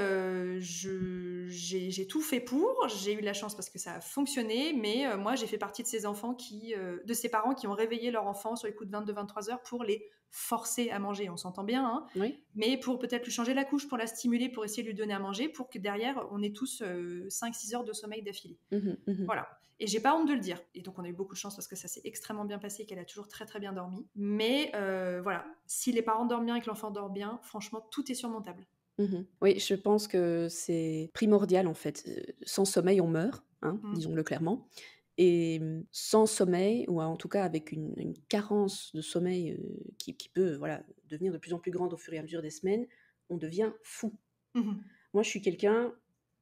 j'ai tout fait pour. J'ai eu de la chance parce que ça a fonctionné, mais moi, j'ai fait partie de ces enfants de ces parents qui ont réveillé leur enfant sur les coups de 22-23 heures pour les forcer à manger. On s'entend bien, hein, Oui. mais pour peut-être lui changer la couche, pour la stimuler, pour essayer de lui donner à manger, pour que derrière, on ait tous 5-6 heures de sommeil d'affilée. Mmh. Mmh. Voilà. Et j'ai pas honte de le dire. Et donc, on a eu beaucoup de chance parce que ça s'est extrêmement bien passé et qu'elle a toujours très très bien dormi. Mais voilà, si les parents dorment bien et que l'enfant dort bien, franchement, tout est surmontable. Mmh. Oui, je pense que c'est primordial, en fait. Sans sommeil, on meurt, hein, Mm. disons-le clairement. Et sans sommeil, ou en tout cas avec une carence de sommeil, qui peut, voilà, devenir de plus en plus grande au fur et à mesure des semaines, on devient fou. Mhm. Moi, je suis quelqu'un,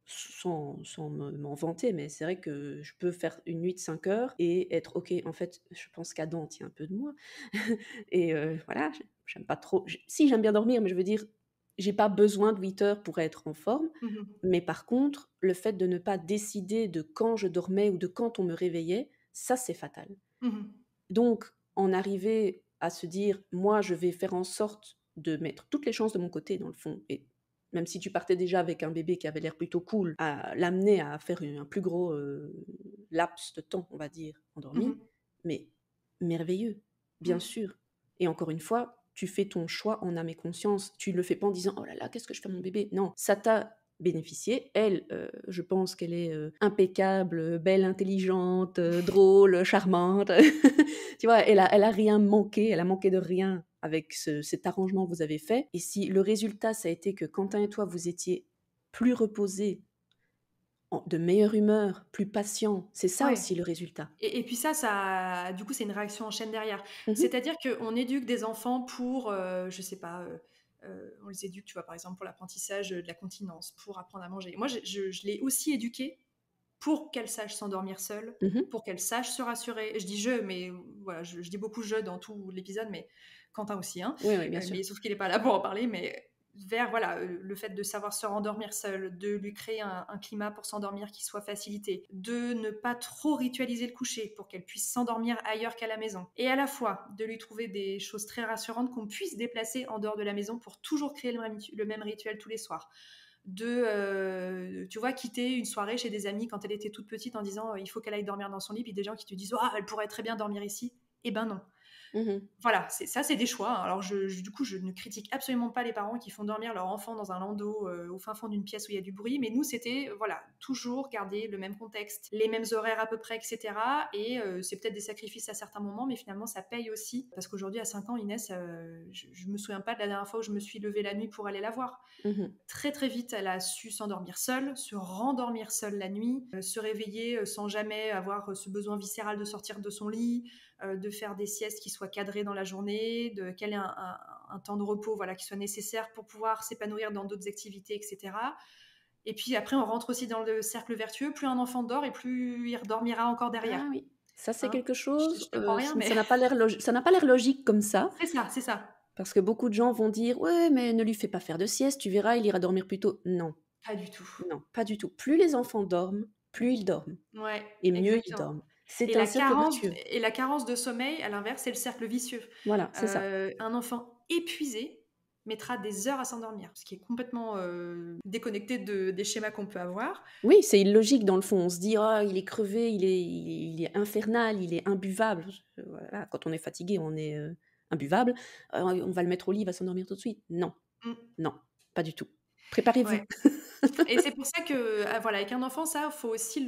sans m'en vanter, mais c'est vrai que je peux faire une nuit de 5 heures et être OK. En fait, je pense qu'Adam tient un peu de moi. Et voilà, j'aime pas trop. Si, j'aime bien dormir, mais je veux dire, j'ai pas besoin de 8 heures pour être en forme. Mhm. Mais par contre, le fait de ne pas décider de quand je dormais ou de quand on me réveillait, ça, c'est fatal. Mhm. Donc, en arriver à se dire, moi, je vais faire en sorte de mettre toutes les chances de mon côté, dans le fond, et même si tu partais déjà avec un bébé qui avait l'air plutôt cool, à l'amener à faire un plus gros laps de temps, on va dire, endormi, Mhm. mais merveilleux, bien Mhm. sûr. Et encore une fois, tu fais ton choix en âme et conscience. Tu ne le fais pas en disant, oh là là, qu'est-ce que je fais à mon bébé? Non, ça t'a bénéficié. Elle, je pense qu'elle est impeccable, belle, intelligente, drôle, charmante. Tu vois, elle a rien manqué, elle a manqué de rien avec cet arrangement que vous avez fait. Et si le résultat, ça a été que Quentin et toi, vous étiez plus reposés, de meilleure humeur, plus patient, c'est ça Ouais. aussi le résultat. Et puis du coup, c'est une réaction en chaîne derrière. Mhm. C'est-à-dire qu'on éduque des enfants pour, je sais pas, on les éduque, tu vois, par exemple, pour l'apprentissage de la continence, pour apprendre à manger. Moi, je l'ai aussi éduquée pour qu'elle sache s'endormir seule, Mhm. pour qu'elle sache se rassurer. Je dis je, mais voilà, je dis beaucoup je dans tout l'épisode, mais Quentin aussi, hein. Oui, oui, bien sûr. Mais sauf qu'il n'est pas là pour en parler, mais vers voilà, le fait de savoir se rendormir seul, de lui créer un climat pour s'endormir qui soit facilité, de ne pas trop ritualiser le coucher pour qu'elle puisse s'endormir ailleurs qu'à la maison, et à la fois de lui trouver des choses très rassurantes qu'on puisse déplacer en dehors de la maison pour toujours créer le même rituel tous les soirs, tu vois, quitter une soirée chez des amis quand elle était toute petite en disant il faut qu'elle aille dormir dans son lit, puis des gens qui te disent oh, elle pourrait très bien dormir ici. Eh ben non. Mhm. Voilà, ça c'est des choix. Alors du coup, je ne critique absolument pas les parents qui font dormir leur enfant dans un landau au fin fond d'une pièce où il y a du bruit, mais nous c'était voilà, toujours garder le même contexte, les mêmes horaires à peu près, etc. Et c'est peut-être des sacrifices à certains moments, mais finalement ça paye aussi. Parce qu'aujourd'hui à 5 ans, Inès, je me souviens pas de la dernière fois où je me suis levée la nuit pour aller la voir. Mhm. Très très vite, elle a su s'endormir seule, se rendormir seule la nuit, se réveiller sans jamais avoir ce besoin viscéral de sortir de son lit, de faire des siestes qui soient cadrées dans la journée, qu'elle ait un temps de repos voilà, qui soit nécessaire pour pouvoir s'épanouir dans d'autres activités, etc. Et puis après, on rentre aussi dans le cercle vertueux. Plus un enfant dort et plus il redormira encore derrière. Ah oui, ça c'est Hein, quelque je chose, t'apprends rien, mais ça n'a pas l'air ça n'a pas l'air logique comme ça, c'est ça, c'est ça. parce que beaucoup de gens vont dire, ouais, mais ne lui fais pas faire de sieste, tu verras, il ira dormir plus tôt. Non, Pas du tout. non, pas du tout. Plus les enfants dorment, plus ils dorment. Ouais, Et mieux ils exactement. dorment. C'est Et un la cercle carence vertueux. et la carence de sommeil, à l'inverse, c'est le cercle vicieux. Voilà, c'est ça. Un enfant épuisé mettra des heures à s'endormir, ce qui est complètement, déconnecté des schémas qu'on peut avoir. Oui, c'est illogique dans le fond. On se dit: «Oh, il est crevé, il est infernal, il est imbuvable». Voilà, quand on est fatigué, on est, imbuvable. On va le mettre au lit, il va s'endormir tout de suite. Non, Mmh, non, pas du tout. Préparez-vous. ouais. Et c'est pour ça que, voilà, avec un enfant, ça, faut aussi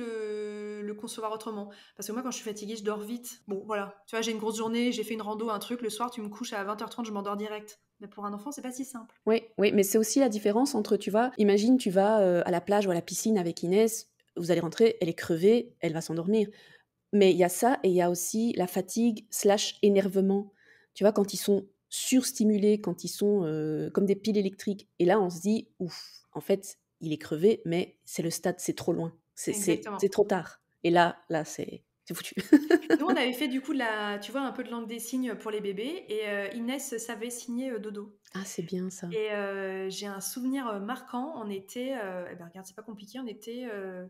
le concevoir autrement. Parce que moi, quand je suis fatiguée, je dors vite. Bon, voilà, tu vois, j'ai une grosse journée, j'ai fait une rando, un truc, le soir, tu me couches à 20h30, je m'endors direct. Mais pour un enfant, c'est pas si simple. Oui, oui, mais c'est aussi la différence entre, tu vois, imagine tu vas, à la plage ou à la piscine avec Inès, vous allez rentrer, elle est crevée, elle va s'endormir. Mais il y a ça et il y a aussi la fatigue slash énervement. Tu vois, quand ils sont surstimulés, quand ils sont, comme des piles électriques et là, on se dit: «Ouf, en fait, il est crevé, mais c'est le stade, c'est trop loin, c'est Exactement. trop tard» et là, c'est foutu. Nous, on avait fait du coup tu vois, un peu de langue des signes pour les bébés et Inès savait signer dodo. Ah, c'est bien ça. Et j'ai un souvenir marquant. On était, eh ben, regarde, c'est pas compliqué, on était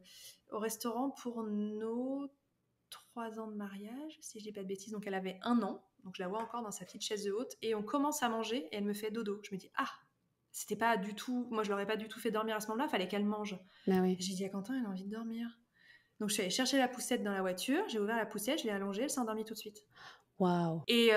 au restaurant pour nos 3 ans de mariage, si je dis pas de bêtises. Donc elle avait 1 an, donc je la vois encore dans sa petite chaise de haute. Et on commence à manger et elle me fait dodo. Je me dis, ah, c'était pas du tout, moi je l'aurais pas du tout fait dormir à ce moment-là, fallait qu'elle mange. Bah Et oui. j'ai dit à Quentin, elle a envie de dormir. Donc je suis allée chercher la poussette dans la voiture, j'ai ouvert la poussette, je l'ai allongée, elle s'est endormie tout de suite. Waouh! Et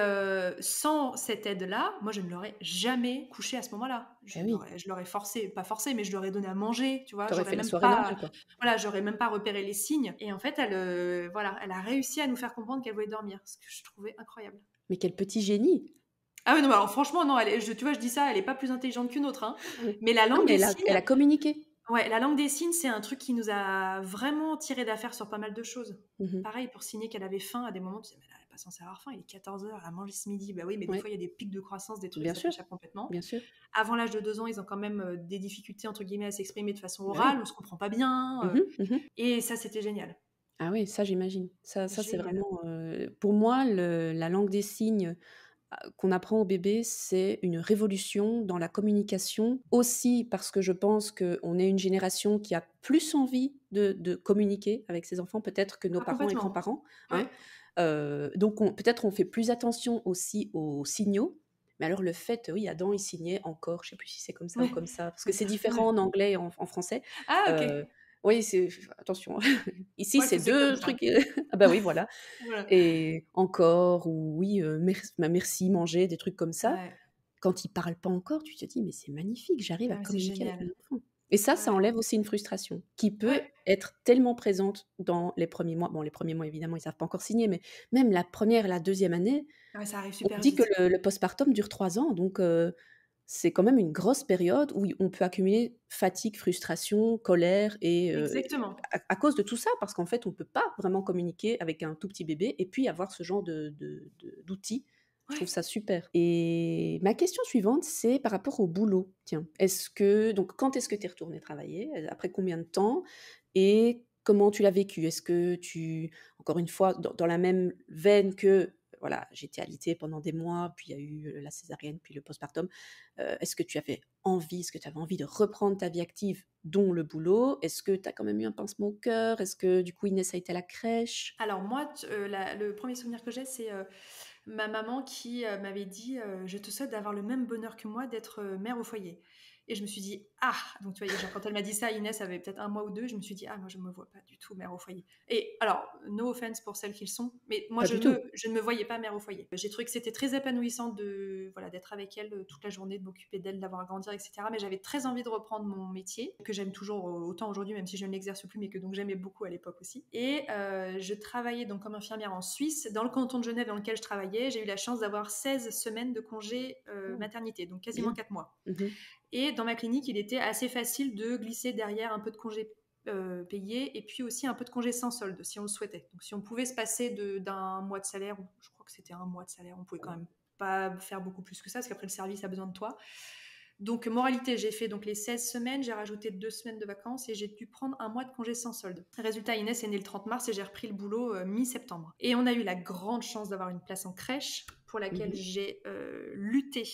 sans cette aide-là, moi, je ne l'aurais jamais couché à ce moment-là. Bah oui, Je l'aurais forcé, pas forcé, mais je l'aurais donné à manger, tu vois? tu aurais J'aurais fait la même soirée pas normale, quoi. voilà, j'aurais même pas repéré les signes et en fait, elle, voilà, elle a réussi à nous faire comprendre qu'elle voulait dormir, ce que je trouvais incroyable. Mais quel petit génie! Ah oui, non, mais alors franchement, non, tu vois, je dis ça, elle est pas plus intelligente qu'une autre, hein, mais la Non, langue mais des elle signes a communiqué. ouais, la langue des signes, c'est un truc qui nous a vraiment tiré d'affaire sur pas mal de choses. Mmh mh. Pareil, pour signer qu'elle avait faim, à des moments, tu disais: «Mais elle est pas censée avoir faim, il est 14h, elle a mangé ce midi». Bah oui, mais des Ouais, fois, il y a des pics de croissance, des trucs, bien ça sûr, t'échappe complètement. bien sûr. Avant l'âge de 2 ans, ils ont quand même, des difficultés, entre guillemets, «à s'exprimer de façon Bah orale», oui. on se comprend pas bien, Mmh mh, mmh. et ça, c'était génial. Ah oui, ça j'imagine. Ça c'est Génial. vraiment, pour moi la langue des signes, qu'on apprend au bébé, c'est une révolution dans la communication. Aussi parce que je pense qu'on est une génération qui a plus envie de communiquer avec ses enfants, peut-être que nos Ah parents et complètement. grands-parents, Ouais. hein. Donc peut-être on fait plus attention aussi aux signaux. Mais alors le fait, oui, Adam il signait encore, je sais plus si c'est comme ça ou Ouais. comme ça, parce que Comme c'est ça, différent ouais. en anglais et en français. Ah OK. Heu, oui, c'est attention, ici Moi, je c'est faisais comme 2 ça. trucs, ah bah oui, voilà. Voilà. Et encore ou oui, merci, manger, des trucs comme ça. Ouais. Quand ils parlent pas encore, tu te dis: «Mais c'est magnifique, j'arrive à Ah mais c'est communiquer avec mon génial. enfant» et ça Ouais. enlève aussi une frustration qui peut Ouais. être tellement présente dans les premiers mois. Bon, les premiers mois, évidemment, ils savent pas encore signer, mais même la première, la deuxième année, Ouais, ça arrive on super dit que vite. le postpartum dure 3 ans, donc c'est quand même une grosse période où on peut accumuler fatigue, frustration, colère et Exactement. à cause de tout ça, parce qu'en fait, on peut pas vraiment communiquer avec un tout petit bébé et puis avoir ce genre d'outils. Je trouve Ouais. ça super et ma question suivante, c'est par rapport au boulot. Tiens, quand est-ce que tu es retournée travailler? Après combien de temps? Et comment tu l'as vécu? Est-ce que encore une fois, dans la même veine que voilà, j'étais alitée pendant des mois, puis il y a eu, la césarienne, puis le postpartum. Est-ce que tu avais envie de reprendre ta vie active, dont le boulot? Est-ce que tu as quand même eu un pincement au cœur? Est-ce que du coup Inès a été à la crèche? Alors moi, le premier souvenir que j'ai, c'est ma maman qui m'avait dit je te souhaite d'avoir le même bonheur que moi d'être mère au foyer. Et je me suis dit, ah, donc tu vois, genre, quand elle m'a dit ça, Inès avait peut-être 1 mois ou 2, je me suis dit, ah, moi je ne me vois pas du tout mère au foyer. Et alors, no offense pour celles qui le sont, mais moi Pas du tout. je ne me voyais pas mère au foyer. J'ai trouvé que c'était très épanouissant voilà, d'être avec elle toute la journée, de m'occuper d'elle, de la voir grandir, etc. Mais j'avais très envie de reprendre mon métier, que j'aime toujours autant aujourd'hui, même si je ne l'exerce plus, mais que donc j'aimais beaucoup à l'époque aussi. Et je travaillais donc comme infirmière en Suisse, dans le canton de Genève dans lequel je travaillais. J'ai eu la chance d'avoir 16 semaines de congé Oh, maternité, donc quasiment bien. 4 mois. Mmh. Et dans ma clinique, il était assez facile de glisser derrière un peu de congé payé et puis aussi un peu de congé sans solde, si on le souhaitait. Donc si on pouvait se passer d'un mois de salaire, ou je crois que c'était 1 mois de salaire, on pouvait quand même pas faire beaucoup plus que ça, parce qu'après le service a besoin de toi. Donc moralité, j'ai fait donc les 16 semaines, j'ai rajouté 2 semaines de vacances et j'ai dû prendre 1 mois de congé sans solde. Résultat, Inès est née le 30 mars et j'ai repris le boulot mi-septembre. Et on a eu la grande chance d'avoir une place en crèche pour laquelle Mmh. j'ai lutté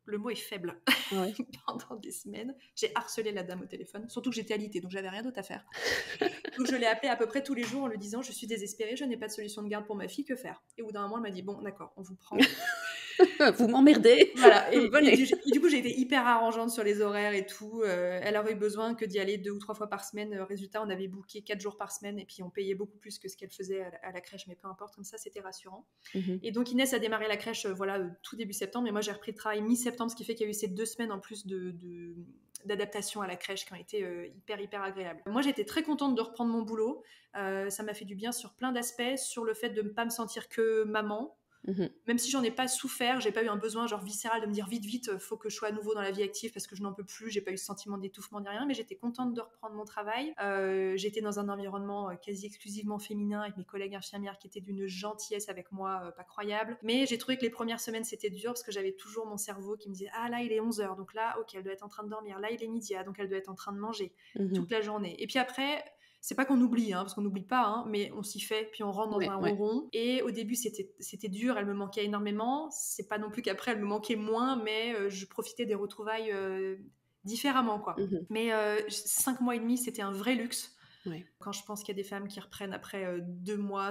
le mot est faible. Ouais. Pendant des semaines, j'ai harcelé la dame au téléphone, surtout que j'étais alitée, donc j'avais rien d'autre à faire. Donc je l'ai appelée à peu près tous les jours en lui disant: je suis désespérée, je n'ai pas de solution de garde pour ma fille, que faire? Et au bout d'un moment, elle m'a dit: bon, d'accord, on vous prend. Vous m'emmerdez. Voilà, et Venez. du coup, j'ai été hyper arrangeante sur les horaires et tout. Elle aurait eu besoin que d'y aller 2 ou 3 fois par semaine. Résultat, on avait booké 4 jours par semaine et puis on payait beaucoup plus que ce qu'elle faisait à la crèche, mais peu importe, comme ça, c'était rassurant. Et donc Inès a démarré la crèche tout début septembre, et moi j'ai repris le travail mi-septembre, ce qui fait qu'il y a eu ces 2 semaines en plus d'adaptation à la crèche qui ont été hyper agréables. Moi j'étais très contente de reprendre mon boulot. Ça m'a fait du bien sur plein d'aspects, sur le fait de ne pas me sentir que maman. Même si j'en ai pas souffert, j'ai pas eu un besoin genre viscéral de me dire vite, faut que je sois à nouveau dans la vie active parce que je n'en peux plus, j'ai pas eu ce sentiment d'étouffement ni rien, mais j'étais contente de reprendre mon travail. J'étais dans un environnement quasi exclusivement féminin avec mes collègues infirmières qui étaient d'une gentillesse avec moi, pas croyable. Mais j'ai trouvé que les premières semaines c'était dur parce que j'avais toujours mon cerveau qui me disait ah là il est 11h, donc là ok elle doit être en train de dormir, là il est midi, donc elle doit être en train de manger toute la journée. Et puis après, c'est pas qu'on oublie, parce qu'on n'oublie pas, mais on s'y fait, puis on rentre dans un ronron. Et au début, c'était dur, elle me manquait énormément. C'est pas non plus qu'après, elle me manquait moins, mais je profitais des retrouvailles différemment, quoi. Mais 5 mois et demi, c'était un vrai luxe. Ouais. Quand je pense qu'il y a des femmes qui reprennent après 2 mois,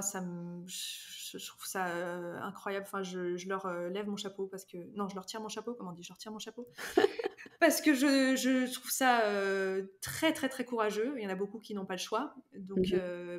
je trouve ça incroyable. Enfin, je leur lève mon chapeau parce que... Non, je leur tire mon chapeau, comment on dit? Je leur tire mon chapeau. Parce que je trouve ça très courageux. Il y en a beaucoup qui n'ont pas le choix. Donc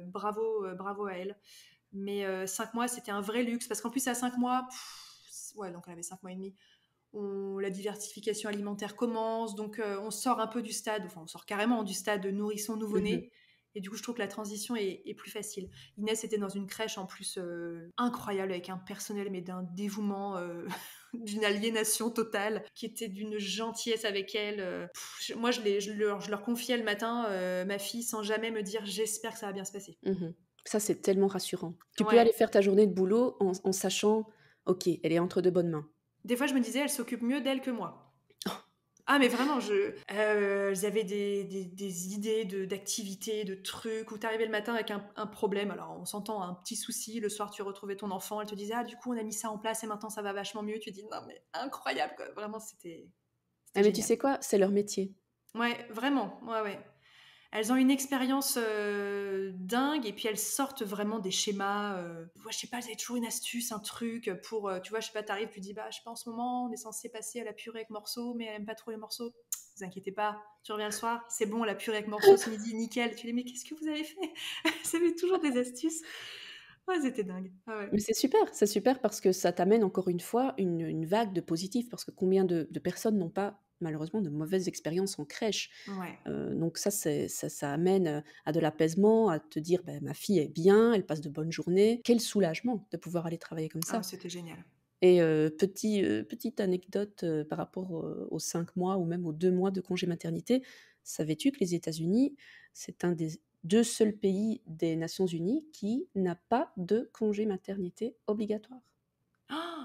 bravo à elle. Mais 5 mois, c'était un vrai luxe. Parce qu'en plus, à 5 mois, donc elle avait 5 mois et demi, la diversification alimentaire commence. Donc on sort un peu du stade, enfin on sort carrément du stade nourrisson nouveau-né. Et du coup, je trouve que la transition est plus facile. Inès était dans une crèche en plus incroyable, avec un personnel, mais d'un dévouement, d'une aliénation totale, qui était d'une gentillesse avec elle. Moi, je leur confiais le matin ma fille sans jamais me dire j'espère que ça va bien se passer. Ça, c'est tellement rassurant. Tu peux Ouais. aller faire ta journée de boulot en sachant, ok, elle est entre de bonnes mains. Des fois, je me disais, elle s'occupe mieux d'elle que moi. Ah mais vraiment, j'avais des idées d'activités, de trucs, où t'arrivais le matin avec un problème, alors on s'entend, un petit souci, le soir tu retrouvais ton enfant, elle te disait « Ah du coup on a mis ça en place et maintenant ça va vachement mieux », tu te dis « Non mais incroyable quoi », vraiment c'était Ah, mais génial. tu sais quoi? C'est leur métier. Ouais, vraiment, ouais. Elles ont une expérience dingue, et puis elles sortent vraiment des schémas. Je sais pas, elles avaient toujours une astuce, un truc pour, tu vois, je sais pas, t'arrives, tu dis, bah, je sais pas, en ce moment, on est censé passer à la purée avec morceaux, mais elle aime pas trop les morceaux. Vous inquiétez pas, tu reviens le soir, c'est bon, la purée avec morceaux ce midi, nickel. Tu dis, mais qu'est-ce que vous avez fait? Elles avaient toujours des astuces. Ouais, c'était dingue. Ah ouais. Mais c'est super parce que ça t'amène encore une fois une vague de positifs, parce que combien de personnes n'ont pas malheureusement de mauvaises expériences en crèche. Ouais. Donc ça amène à de l'apaisement, à te dire bah, ma fille est bien, elle passe de bonnes journées. Quel soulagement de pouvoir aller travailler comme ça. Ah, c'était génial. Et petite anecdote par rapport aux 5 mois ou même aux 2 mois de congé maternité, savais-tu que les États-Unis, c'est un des 2 seuls pays des Nations Unies qui n'a pas de congé maternité obligatoire? Ah,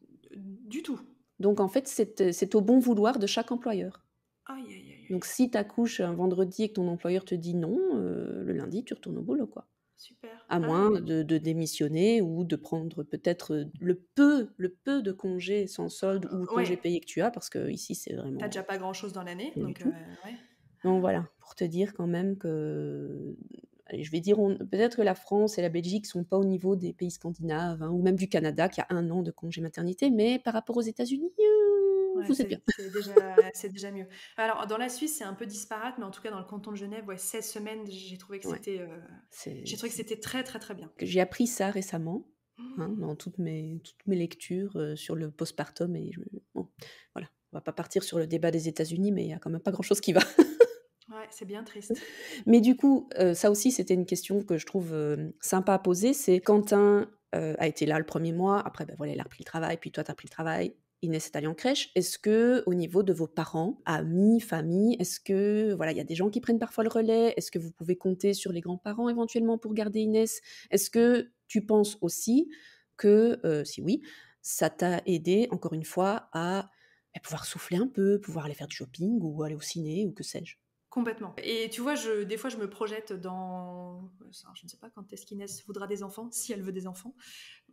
du tout. Donc en fait, c'est au bon vouloir de chaque employeur. Aïe. Donc si tu accouches un vendredi et que ton employeur te dit non, le lundi, tu retournes au boulot, quoi. Super. À moins de démissionner ou de prendre peut-être le peu de congés sans solde ou congés Ouais. payés que tu as, parce qu'ici, c'est T'as vraiment déjà pas grand-chose dans l'année, rien du donc tout. ouais. Donc voilà, pour te dire quand même que, allez, je vais dire, peut-être que la France et la Belgique sont pas au niveau des pays scandinaves, ou même du Canada qui a 1 an de congé maternité, mais par rapport aux États-Unis, Ouais, vous êtes bien. c'est déjà mieux. Alors, dans la Suisse, c'est un peu disparate, mais en tout cas, dans le canton de Genève, 16 semaines, j'ai trouvé que Ouais, c'était très bien. j'ai appris ça récemment, Mmh. dans toutes mes lectures sur le postpartum, et bon, voilà, on va pas partir sur le débat des États-Unis, mais il y a quand même pas grand-chose qui va. Ouais, c'est bien triste. Mais du coup, ça aussi, c'était une question que je trouve sympa à poser. C'est Quentin a été là le premier mois. Après, ben voilà, il a repris le travail. Puis toi, tu as pris le travail. Inès est allée en crèche. Est-ce que, au niveau de vos parents, amis, famille, est-ce que voilà, il y a des gens qui prennent parfois le relais? Est-ce que vous pouvez compter sur les grands-parents éventuellement pour garder Inès? Est-ce que tu penses aussi que, si oui, ça t'a aidé, encore une fois, à pouvoir souffler un peu, pouvoir aller faire du shopping ou aller au ciné ou que sais-je? Complètement. Et tu vois, des fois, je me projette dans... Je ne sais pas quand est-ce qu'Inès voudra des enfants, si elle veut des enfants.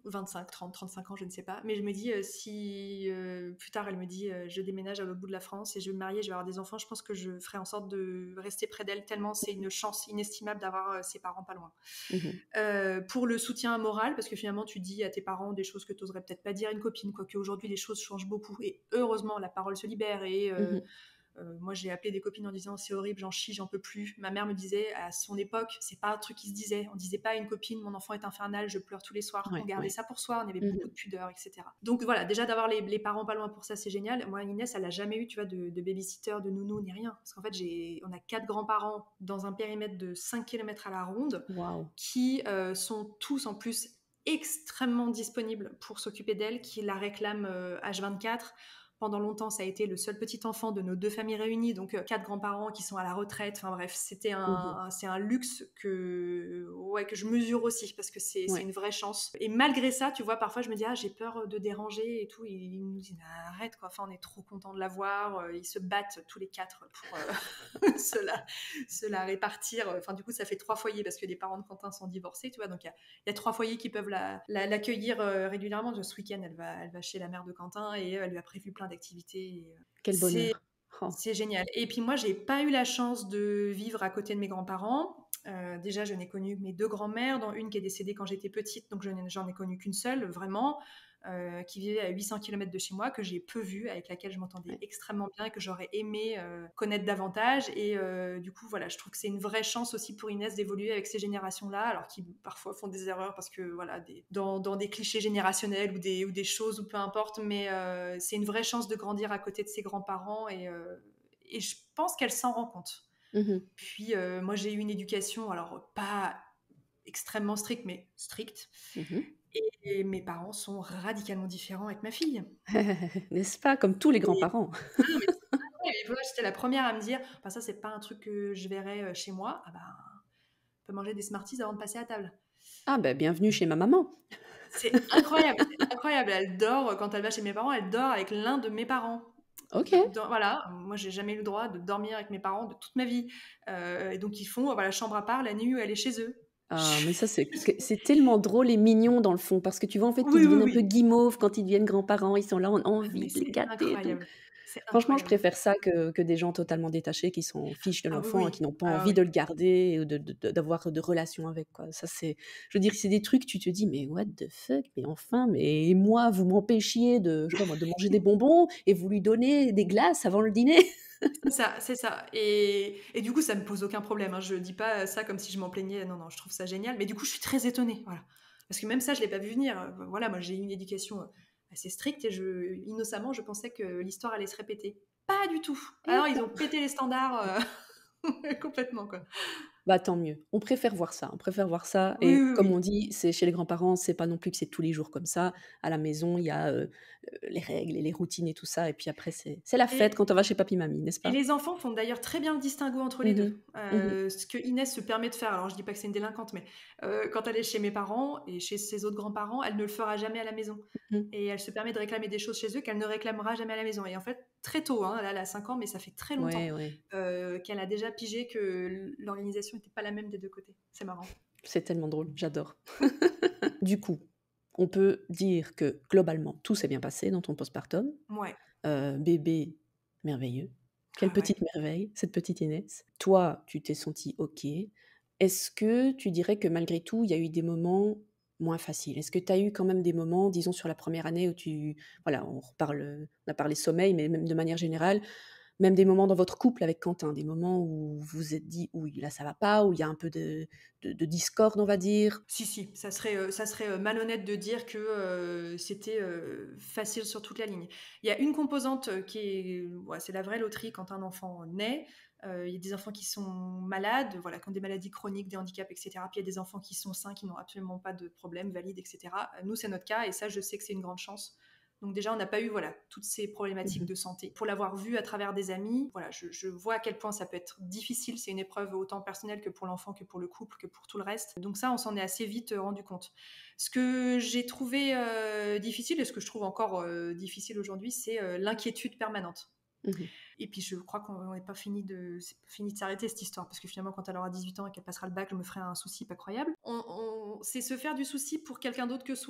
25, 30, 35 ans, je ne sais pas. Mais je me dis, si plus tard elle me dit, je déménage à l'autre bout de la France et je vais me marier, je vais avoir des enfants, je pense que je ferai en sorte de rester près d'elle, tellement c'est une chance inestimable d'avoir ses parents pas loin. Mhm. Pour le soutien moral, parce que finalement tu dis à tes parents des choses que tu n'oserais peut-être pas dire à une copine, quoique aujourd'hui les choses changent beaucoup et heureusement la parole se libère et Mhm. moi j'ai appelé des copines en disant c'est horrible, j'en chie, j'en peux plus. Ma mère me disait à son époque, c'est pas un truc qui se disait, on disait pas à une copine mon enfant est infernal, je pleure tous les soirs, on Ouais, gardait ouais. ça pour soi, on avait beaucoup Mhm. de pudeur, etc. Donc voilà, déjà d'avoir les parents pas loin pour ça c'est génial. Moi Inès elle a jamais eu tu vois de babysitter, de nounou ni rien, parce qu'en fait on a 4 grands-parents dans un périmètre de 5 km à la ronde Waouh. qui sont tous en plus extrêmement disponibles pour s'occuper d'elle, qui la réclament H24. Pendant longtemps, ça a été le seul petit enfant de nos 2 familles réunies, donc 4 grands-parents qui sont à la retraite. Enfin bref, Mhm. c'est un luxe que je mesure aussi parce que c'est Ouais. une vraie chance. Et malgré ça, tu vois, parfois je me dis j'ai peur de déranger et tout. Et ils nous disent arrête quoi. Enfin, on est trop content de la voir. Ils se battent tous les 4 pour se la répartir. Enfin, du coup, ça fait 3 foyers parce que les parents de Quentin sont divorcés, tu vois. Donc, il y a 3 foyers qui peuvent l'accueillir régulièrement. Ce week-end, elle va chez la mère de Quentin et elle lui a prévu plein d'activités. Quel bonheur. Oh. C'est génial. Et puis moi, j'ai pas eu la chance de vivre à côté de mes grands-parents. Déjà, je n'ai connu mes 2 grands-mères, dont une qui est décédée quand j'étais petite, donc j'en ai connu qu'une seule, vraiment, qui vivait à 800 km de chez moi, que j'ai peu vue, avec laquelle je m'entendais Ouais. extrêmement bien et que j'aurais aimé connaître davantage. Et du coup, voilà, je trouve que c'est une vraie chance aussi pour Inès d'évoluer avec ces générations-là, alors qu'ils parfois font des erreurs parce que, voilà, dans des clichés générationnels ou des choses ou peu importe, mais c'est une vraie chance de grandir à côté de ses grands-parents et je pense qu'elle s'en rend compte. Mhm. Puis moi j'ai eu une éducation, alors pas extrêmement stricte, mais stricte. Mhm. Et mes parents sont radicalement différents avec ma fille. N'est-ce pas, comme tous les Et grands-parents. ah non, mais c'est incroyable. Et voilà, j'étais la première à me dire, bah, ça c'est pas un truc que je verrais chez moi. Ah bah, on peut manger des Smarties avant de passer à table. Ah ben, bienvenue chez ma maman. C'est incroyable, c'est incroyable. Elle dort, quand elle va chez mes parents, elle dort avec l'un de mes parents. Ok. Voilà, moi j'ai jamais eu le droit de dormir avec mes parents de toute ma vie. Et donc ils font voilà, chambre à part la nuit où elle est chez eux. Ah, mais ça, c'est tellement drôle et mignon dans le fond, parce que tu vois, en fait, qu'ils Oui, oui, deviennent un peu oui. guimauves quand ils deviennent grands-parents, ils sont là, on a Ah, mais envie de les c'est gâter et tout. incroyable. C'est Franchement, je incroyable. préfère ça que des gens totalement détachés qui s'en fichent de Ah oui, l'enfant et qui oui. n'ont pas Ah envie oui. de le garder ou d'avoir de relations avec, quoi. Ça, je veux dire, c'est des trucs, tu te dis, mais what the fuck, mais enfin, mais moi, vous m'empêchiez de, je sais pas moi, de manger des bonbons et vous lui donnez des glaces avant le dîner. C'est ça, c'est ça. Et du coup, ça me pose aucun problème, hein. Je dis pas ça comme si je m'en plaignais. Non, non, je trouve ça génial. Mais du coup, je suis très étonnée. Voilà. Parce que même ça, je l'ai pas vu venir. Voilà, moi, j'ai eu une éducation assez stricte et innocemment, je pensais que l'histoire allait se répéter. Pas du tout. Et Alors, ils ben, ont pété les standards complètement, quoi. bah, tant mieux. On préfère voir ça, on préfère voir ça Oui, et oui, comme on oui. dit, c'est chez les grands-parents, c'est pas non plus que c'est tous les jours comme ça. À la maison, il y a, les règles et les routines et tout ça et puis après c'est la fête Et quand on va chez papy-mamie, n'est-ce Et pas? les enfants font d'ailleurs très bien le distinguo entre les Mmh deux. mh. Mmh. Ce que Inès se permet de faire, alors je dis pas que c'est une délinquante, mais quand elle est chez mes parents et chez ses autres grands-parents, elle ne le fera jamais à la maison. Mmh. Et elle se permet de réclamer des choses chez eux qu'elle ne réclamera jamais à la maison. Et en fait, très tôt, hein, là, elle a 5 ans, mais ça fait très longtemps Ouais, ouais. qu'elle a déjà pigé que l'organisation n'était pas la même des deux côtés. C'est marrant. C'est tellement drôle, j'adore. Du coup, on peut dire que globalement, tout s'est bien passé dans ton postpartum. Ouais. Bébé merveilleux. Quelle Ah petite ouais. merveille, cette petite Inès. Toi, tu t'es sentie OK. Est-ce que tu dirais que malgré tout, il y a eu des moments moins faciles? Est-ce que tu as eu quand même des moments, disons sur la première année où voilà, on a parlé sommeil, mais même de manière générale, même des moments dans votre couple avec Quentin, des moments où vous vous êtes dit: «Oui, là ça va pas», où il y a un peu de discorde, on va dire? Si, si, ça serait malhonnête de dire que c'était facile sur toute la ligne. Il y a une composante qui est, ouais, c'est la vraie loterie quand un enfant naît. Il y a des enfants qui sont malades, voilà, qui ont des maladies chroniques, des handicaps, etc. Puis il y a des enfants qui sont sains, qui n'ont absolument pas de problème, valides, etc. Nous, c'est notre cas, et ça, je sais que c'est une grande chance. Donc déjà, on n'a pas eu voilà, toutes ces problématiques Mmh. de santé. Pour l'avoir vu à travers des amis, voilà, je vois à quel point ça peut être difficile. C'est une épreuve autant personnelle que pour l'enfant, que pour le couple, que pour tout le reste. Donc ça, on s'en est assez vite rendu compte. Ce que j'ai trouvé difficile, et ce que je trouve encore difficile aujourd'hui, c'est l'inquiétude permanente. Mmh. Et puis je crois qu'on n'est pas c'est pas fini de s'arrêter cette histoire, parce que finalement quand elle aura 18 ans et qu'elle passera le bac, je me ferai un souci pas croyable. C'est se faire du souci pour quelqu'un d'autre que soi.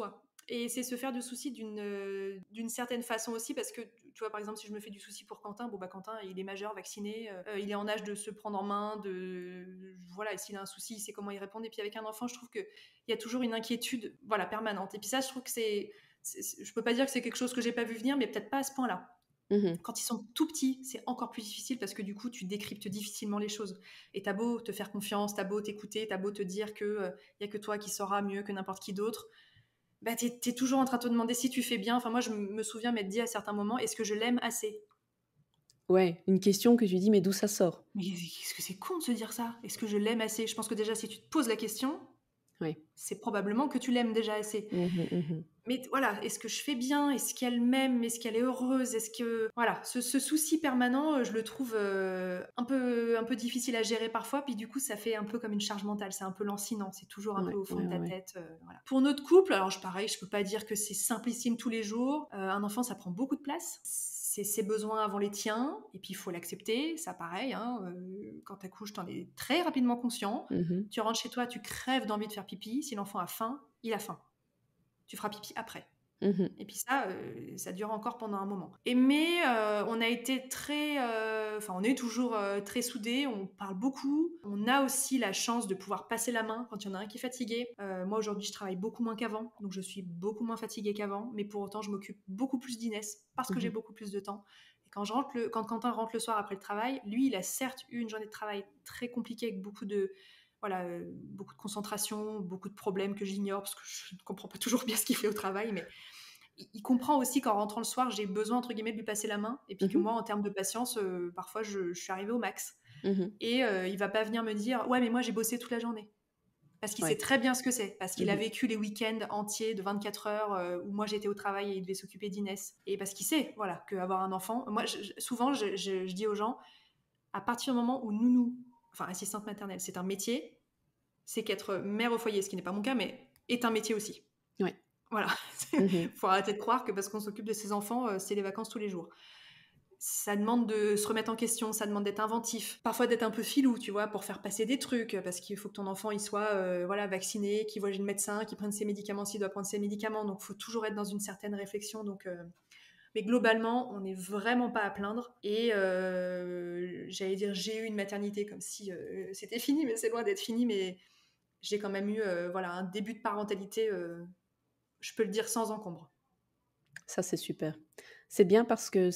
Et c'est se faire du souci d'une certaine façon aussi, parce que tu vois, par exemple, si je me fais du souci pour Quentin, bon bah Quentin, il est majeur, vacciné, il est en âge de se prendre en main, voilà, et s'il a un souci, il sait comment y répondre. Et puis avec un enfant, je trouve qu'il y a toujours une inquiétude, voilà, permanente. Et puis ça, je trouve que je peux pas dire que c'est quelque chose que j'ai pas vu venir, mais peut-être pas à ce point-là. Mhm. Quand ils sont tout petits, c'est encore plus difficile parce que du coup, tu décryptes difficilement les choses. Et t'as beau te faire confiance, t'as beau t'écouter, t'as beau te dire que y a que toi qui sauras mieux que n'importe qui d'autre, bah, t'es toujours en train de te demander si tu fais bien. Enfin, moi, je me souviens m'être dit à certains moments, est-ce que je l'aime assez? Ouais, une question que je lui dis, mais d'où ça sort? Mais est-ce que c'est con de se dire ça? Est-ce que je l'aime assez? Je pense que déjà, si tu te poses la question, Ouais. c'est probablement que tu l'aimes déjà assez. Mhm, mhm. Mais voilà, est-ce que je fais bien? Est-ce qu'elle m'aime? Est-ce qu'elle est heureuse? Est-ce que... Voilà, ce souci permanent, je le trouve un peu difficile à gérer parfois, puis du coup, ça fait un peu comme une charge mentale, c'est un peu lancinant, c'est toujours un peu Ouais, au fond ouais, de ta ouais. tête. Voilà. Pour notre couple, alors pareil, je peux pas dire que c'est simplissime tous les jours. Un enfant, ça prend beaucoup de place. C'est ses besoins avant les tiens, et puis il faut l'accepter, ça pareil, hein, quand t'accouches, t'en es très rapidement conscient. Mhm, Tu rentres chez toi, tu crèves d'envie de faire pipi, si l'enfant a faim, il a faim. Tu feras pipi après. mhm, Et puis ça dure encore pendant un moment. Mais on a été on est toujours très soudés, on parle beaucoup. On a aussi la chance de pouvoir passer la main quand il y en a un qui est fatigué. Moi aujourd'hui je travaille beaucoup moins qu'avant, donc je suis beaucoup moins fatiguée qu'avant, mais pour autant je m'occupe beaucoup plus d'Inès parce que j'ai mhm. beaucoup plus de temps. Et quand Quentin rentre le soir après le travail, lui il a certes eu une journée de travail très compliquée avec beaucoup de concentration, beaucoup de problèmes que j'ignore parce que je ne comprends pas toujours bien ce qu'il fait au travail, mais il comprend aussi qu'en rentrant le soir, j'ai besoin, entre guillemets, de lui passer la main. Et puis que Mhm, moi, en termes de patience, parfois, je suis arrivée au max. mhm. Et il va pas venir me dire, ouais, mais moi, j'ai bossé toute la journée. Parce qu'il sait Ouais. très bien ce que c'est. Parce qu'il a Mhm, vécu les week-ends entiers de 24 heures où moi, j'étais au travail et il devait s'occuper d'Inès. Et parce qu'il sait, voilà, qu'avoir un enfant... Moi, souvent, je dis aux gens, à partir du moment où nounou, enfin, assistante maternelle, c'est un métier, c'est qu'être mère au foyer, ce qui n'est pas mon cas, mais est un métier aussi. ouais. Voilà. Mhm, Faut arrêter de croire que parce qu'on s'occupe de ses enfants, c'est les vacances tous les jours. Ça demande de se remettre en question, ça demande d'être inventif, parfois d'être un peu filou, tu vois, pour faire passer des trucs, parce qu'il faut que ton enfant il soit voilà, vacciné, qu'il voit le médecin, qu'il prenne ses médicaments s'il doit prendre ses médicaments, donc il faut toujours être dans une certaine réflexion. Mais globalement, on n'est vraiment pas à plaindre. Et j'allais dire, j'ai eu une maternité comme si c'était fini, mais c'est loin d'être fini, mais j'ai quand même eu voilà, un début de parentalité, je peux le dire sans encombre. ça, c'est super. C'est bien parce que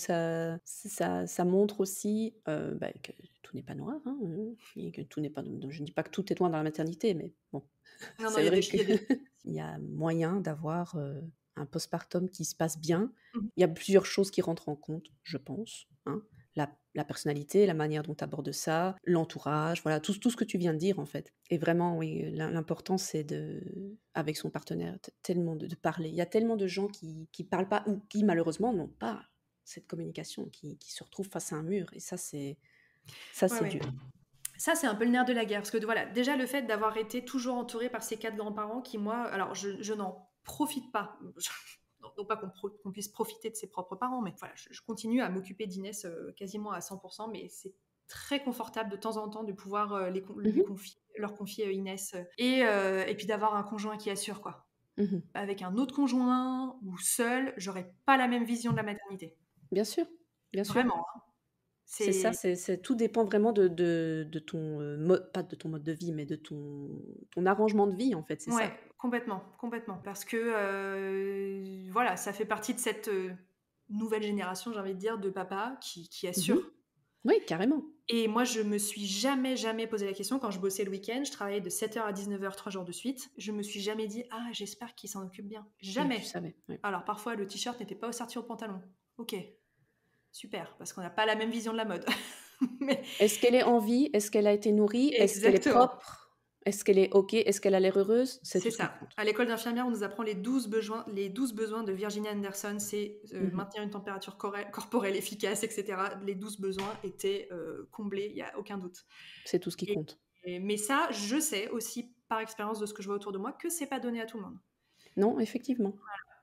ça montre aussi bah, que tout n'est pas noir, hein, et que tout n'est pas. Je ne dis pas que tout est noir dans la maternité, mais bon, Non, non, c'est vrai il y a des... qu'il y a moyen d'avoir un postpartum qui se passe bien. Mhm. Il y a plusieurs choses qui rentrent en compte, je pense, hein. La personnalité, la manière dont tu abordes ça, l'entourage, voilà, tout ce que tu viens de dire en fait. Et vraiment, oui, l'important c'est avec son partenaire, tellement de parler. Il y a tellement de gens qui parlent pas ou qui malheureusement n'ont pas cette communication, qui se retrouvent face à un mur. Et ça, Ouais, c'est ouais. dur. Ça, c'est un peu le nerf de la guerre. Parce que voilà, déjà, le fait d'avoir été toujours entourée par ces 4 grands-parents qui, moi, alors je n'en profite pas. Non pas qu'on puisse profiter de ses propres parents, mais voilà, je continue à m'occuper d'Inès quasiment à 100%, mais c'est très confortable de temps en temps de pouvoir Mhm, leur confier Inès et puis d'avoir un conjoint qui assure, quoi. mhm. Avec un autre conjoint ou seul, j'aurais pas la même vision de la maternité. Bien sûr, bien sûr. Vraiment, hein. C'est ça, C'est tout dépend vraiment de ton mode, pas de ton mode de vie, mais de ton arrangement de vie, en fait, c'est Ouais, ça. complètement, complètement. Parce que voilà, ça fait partie de cette nouvelle génération, j'ai envie de dire, de papa qui Mhm. assure. Oui, carrément. Et moi, je me suis jamais, jamais posé la question. Quand je bossais le week-end, je travaillais de 7h à 19h, 3 jours de suite. Je me suis jamais dit, ah, j'espère qu'il s'en occupe bien. Ouais, tu Jamais. savais. Ouais. Alors, parfois, le t-shirt n'était pas sorti au pantalon. Ok, super, parce qu'on n'a pas la même vision de la mode. Mais Est-ce qu'elle est en vie? Est-ce qu'elle a été nourrie? Est-ce qu'elle est exactement. propre? Est-ce qu'elle est OK? Est-ce qu'elle a l'air heureuse? C'est C'est tout ce qui ça. compte. À l'école d'infirmière, on nous apprend les 12 besoins de Virginia Anderson. C'est Mhm. maintenir une température corporelle efficace, etc. Les 12 besoins étaient comblés, il n'y a aucun doute. C'est tout ce qui Et, compte. mais ça, je sais aussi par expérience de ce que je vois autour de moi que c'est pas donné à tout le monde. Non, effectivement.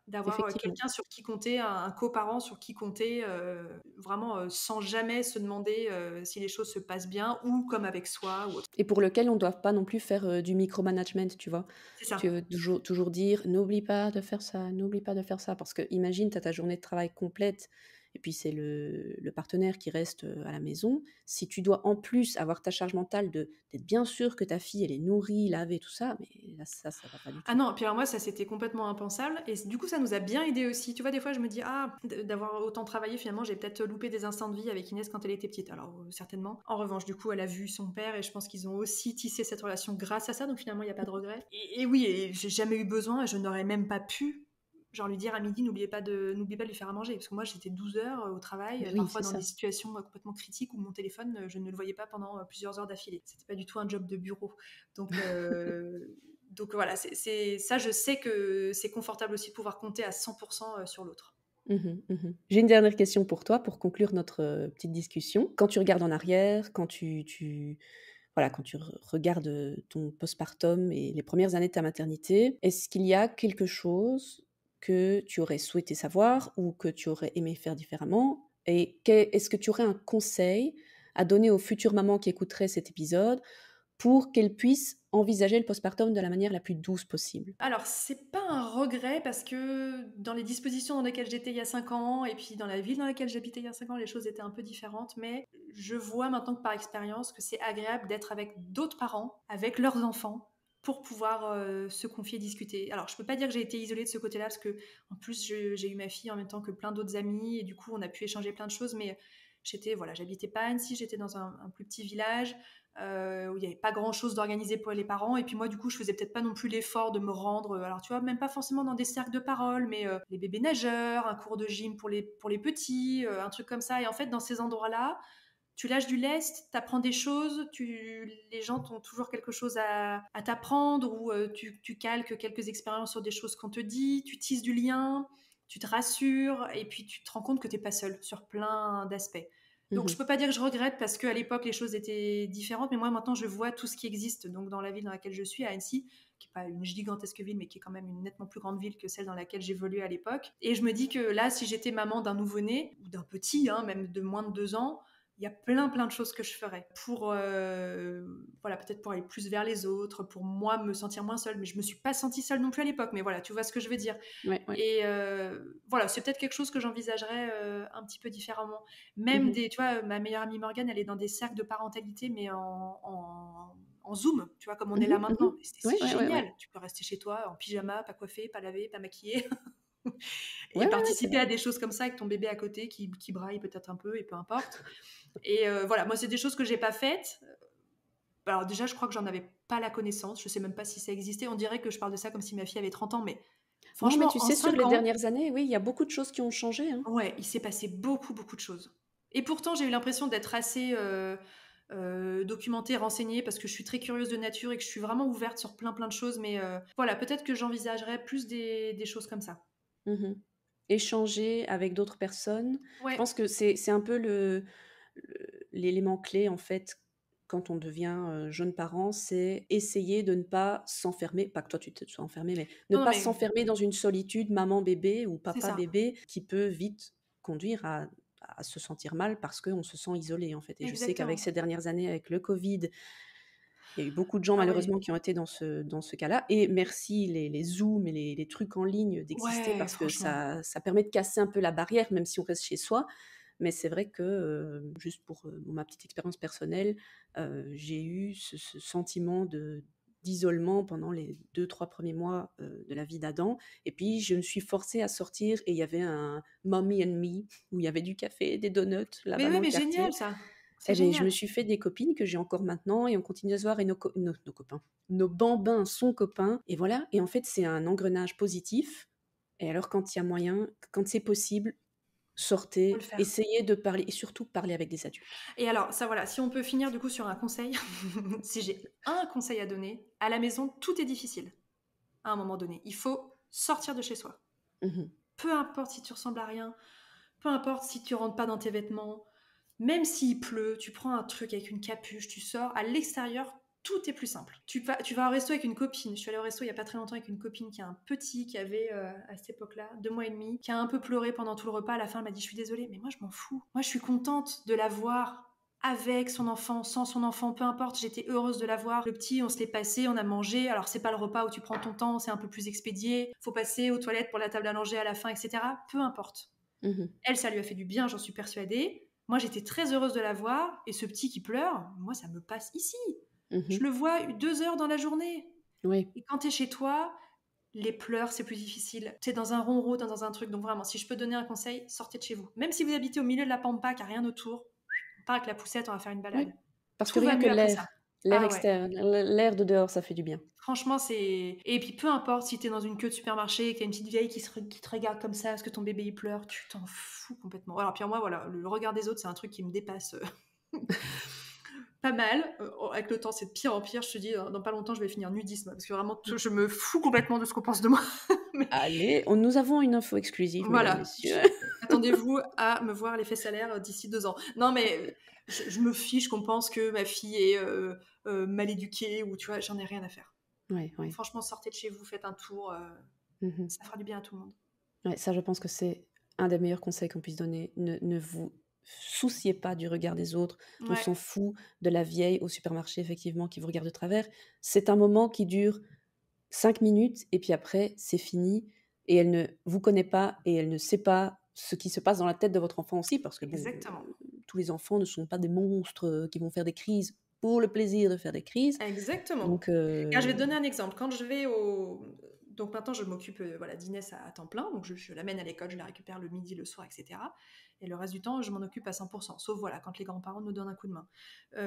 d'avoir effectivement. quelqu'un sur qui compter, un coparent sur qui compter, vraiment, sans jamais se demander, si les choses se passent bien ou comme avec soi ou autre. Et pour lequel on doit pas non plus faire, du micromanagement, tu vois? C'est Tu ça. veux toujours dire: «N'oublie pas de faire ça, n'oublie pas de faire ça», parce que imagine, tu as ta journée de travail complète et puis c'est le partenaire qui reste, à la maison. Si tu dois en plus avoir ta charge mentale d'être bien sûr que ta fille, elle est nourrie, lavée, tout ça, mais là, ça va pas du Ah tout. non, puis alors moi, ça, c'était complètement impensable et du coup, ça nous a bien aidés aussi. Tu vois, des fois, je me dis: «Ah, d'avoir autant travaillé, finalement, j'ai peut-être loupé des instants de vie avec Inès quand elle était petite». Alors, certainement. En revanche, du coup, elle a vu son père et je pense qu'ils ont aussi tissé cette relation grâce à ça, donc finalement, il y a pas de regret et oui et j'ai jamais eu besoin et je n'aurais même pas pu, genre, lui dire à midi: «N'oubliez pas de lui faire à manger» parce que moi, j'étais 12 heures, au travail, Mais oui, parfois c'est dans des ça. situations, complètement critiques où mon téléphone, je ne le voyais pas pendant, plusieurs heures d'affilée. C'était pas du tout un job de bureau. Donc, voilà, c'est ça, je sais que c'est confortable aussi de pouvoir compter à 100% sur l'autre. Mmh mh. J'ai une dernière question pour toi, pour conclure notre, petite discussion. Quand tu regardes en arrière, quand tu voilà, quand tu regardes, ton postpartum et les premières années de ta maternité, est-ce qu'il y a quelque chose que tu aurais souhaité savoir ou que tu aurais aimé faire différemment? Et est-ce que tu aurais un conseil à donner aux futures mamans qui écouteraient cet épisode pour qu'elles puissent envisager le postpartum de la manière la plus douce possible? Alors, c'est pas un regret parce que dans les dispositions dans lesquelles j'étais il y a 5 ans et puis dans la ville dans laquelle j'habitais il y a 5 ans, les choses étaient un peu différentes, mais je vois maintenant que par expérience que c'est agréable d'être avec d'autres parents, avec leurs enfants, pour pouvoir, se confier, discuter. Alors je peux pas dire que j'ai été isolée de ce côté-là parce que en plus j'ai eu ma fille en même temps que plein d'autres amis et du coup on a pu échanger plein de choses, mais j'habitais pas à Annecy, j'étais dans un plus petit village, où il n'y avait pas grand chose d'organisé pour les parents. Et puis moi, du coup, je faisais peut-être pas non plus l'effort de me rendre, alors tu vois, même pas forcément dans des cercles de parole, mais les bébés nageurs, un cours de gym pour les petits, un truc comme ça. Et en fait, dans ces endroits-là, tu lâches du lest, tu apprends des choses, les gens ont toujours quelque chose à t'apprendre ou tu calques quelques expériences sur des choses qu'on te dit, tu tisses du lien, tu te rassures et puis tu te rends compte que tu n'es pas seul sur plein d'aspects. Donc je Mmh. peux pas dire que je regrette parce qu'à l'époque les choses étaient différentes, mais moi maintenant je vois tout ce qui existe donc dans la ville dans laquelle je suis, à Annecy, qui est pas une gigantesque ville, mais qui est quand même une nettement plus grande ville que celle dans laquelle j'évoluais à l'époque. Et je me dis que là, si j'étais maman d'un nouveau-né ou d'un petit, hein, même de moins de 2 ans, il y a plein de choses que je ferais pour, voilà, peut-être pour aller plus vers les autres, pour moi me sentir moins seule. Mais je me suis pas sentie seule non plus à l'époque. Mais voilà, tu vois ce que je veux dire. Ouais, ouais. Et voilà, c'est peut-être quelque chose que j'envisagerais un petit peu différemment. Même Mmh. des, tu vois, ma meilleure amie Morgane, elle est dans des cercles de parentalité, mais en Zoom, tu vois, comme on est là Mmh mh. maintenant. Et Ouais, c'est ouais, ouais, génial. ouais. Tu peux rester chez toi en pyjama, pas coiffée, pas lavée, pas maquillée, Ouais, et ouais, ouais, c'est participer vrai. à des choses comme ça avec ton bébé à côté qui braille peut-être un peu, et peu importe. Et voilà, moi, c'est des choses que j'ai pas faites. Alors déjà, je crois que j'en avais pas la connaissance. Je sais même pas si ça existait. On dirait que je parle de ça comme si ma fille avait 30 ans, mais Non, mais franchement, tu en sais, sur 5 les ans, dernières années, oui, il y a beaucoup de choses qui ont changé, hein. ouais, il s'est passé beaucoup de choses. Et pourtant, j'ai eu l'impression d'être assez, documentée, renseignée, parce que je suis très curieuse de nature et que je suis vraiment ouverte sur plein de choses. Mais voilà, peut-être que j'envisagerais plus des choses comme ça. Mmh. Échanger avec d'autres personnes. Je Ouais, pense que c'est un peu l'élément clé, en fait, quand on devient, jeune parent, c'est essayer de ne pas s'enfermer, pas que toi tu te sois enfermé, mais ne non, non, pas mais s'enfermer dans une solitude maman-bébé ou c'est ça, papa-bébé qui peut vite conduire à se sentir mal parce qu'on se sent isolé, en fait. Et je sais qu'avec exactement. ces dernières années, avec le covid, il y a eu beaucoup de gens Ah ouais, malheureusement qui ont été dans ce cas-là et merci les Zooms et les trucs en ligne d'exister ouais, parce que franchement. ça permet de casser un peu la barrière, même si on reste chez soi. Mais c'est vrai que, juste pour, ma petite expérience personnelle, j'ai eu ce sentiment d'isolement pendant les 2-3 premiers mois, de la vie d'Adam et puis je me suis forcée à sortir et il y avait un Mommy and Me où il y avait du café, des donuts Mais là-bas oui, dans le mais génial quartier. ça, c'est Eh beh, je me génial. suis fait des copines que j'ai encore maintenant et on continue à se voir et nos copains, nos bambins sont copains et voilà et en fait, c'est un engrenage positif et alors quand il y a moyen, quand c'est possible, Faut le sortez, faire. essayez de parler et surtout parler avec des adultes. Et alors, ça voilà, si on peut finir du coup sur un conseil, si j'ai un conseil à donner, à la maison, tout est difficile à un moment donné. Il faut sortir de chez soi. Mmh mh. Peu importe si tu ressembles à rien, peu importe si tu rentres pas dans tes vêtements, même s'il pleut, tu prends un truc avec une capuche, tu sors à l'extérieur. tout est plus simple. Tu vas au resto avec une copine. Je suis allée au resto il y a pas très longtemps avec une copine qui a un petit qui avait à cette époque-là 2 mois et demi, qui a un peu pleuré pendant tout le repas. À la fin, elle m'a dit je suis désolée, mais moi je m'en fous. Moi je suis contente de la voir avec son enfant, sans son enfant, peu importe, j'étais heureuse de la voir. Le petit, on se l'est passé, on a mangé. Alors c'est pas le repas où tu prends ton temps, c'est un peu plus expédié. Faut passer aux toilettes pour la table à manger à la fin, etc. Peu importe. Mhm. Elle, ça lui a fait du bien, j'en suis persuadée. Moi, j'étais très heureuse de la voir. Et ce petit qui pleure, moi, ça me passe ici. Je Mhm. le vois 2 heures dans la journée. Oui. Et quand tu es chez toi, les pleurs, c'est plus difficile. Tu es dans un ronron, dans un truc. Donc vraiment, si je peux donner un conseil, sortez de chez vous. Même si vous habitez au milieu de la pampa, qu'il n'y a rien autour, on part avec la poussette, on va faire une balade. Oui. Parce que Tout va rien que mieux après ça. l'air Ah ouais. externe, l'air de dehors, ça fait du bien. Franchement, c'est... Et puis, peu importe si t'es dans une queue de supermarché et qu'il y a une petite vieille qui te regarde comme ça parce que ton bébé, il pleure, tu t'en fous complètement. Alors, puis moi, voilà, le regard des autres, c'est un truc qui me dépasse pas mal. Avec le temps, c'est de pire en pire. Je te dis, dans pas longtemps, je vais finir nudisme parce que vraiment, je me fous complètement de ce qu'on pense de moi. Mais Allez, nous avons une info exclusive, mesdames, voilà. messieurs. Attendez-vous à me voir les faits salaires d'ici 2 ans. Non, mais je me fiche qu'on pense que ma fille est mal éduquée ou tu vois, j'en ai rien à faire. Ouais, ouais. Franchement, sortez de chez vous, faites un tour. Mhm. Ça fera du bien à tout le monde. Ouais, ça, je pense que c'est un des meilleurs conseils qu'on puisse donner. Ne vous souciez pas du regard des autres. On Ouais, s'en fout de la vieille au supermarché, effectivement, qui vous regarde de travers. C'est un moment qui dure 5 minutes et puis après, c'est fini. Et elle ne vous connaît pas et elle ne sait pas ce qui se passe dans la tête de votre enfant aussi, parce que bon, exactement. tous les enfants ne sont pas des monstres qui vont faire des crises pour le plaisir de faire des crises. Exactement. Donc, Car je vais te donner un exemple. Quand je vais au... Donc maintenant, je m'occupe voilà, d'Inès à temps plein. Donc je l'amène à l'école, je la récupère le midi, le soir, etc. Et le reste du temps, je m'en occupe à 100%. Sauf voilà, quand les grands-parents nous donnent un coup de main.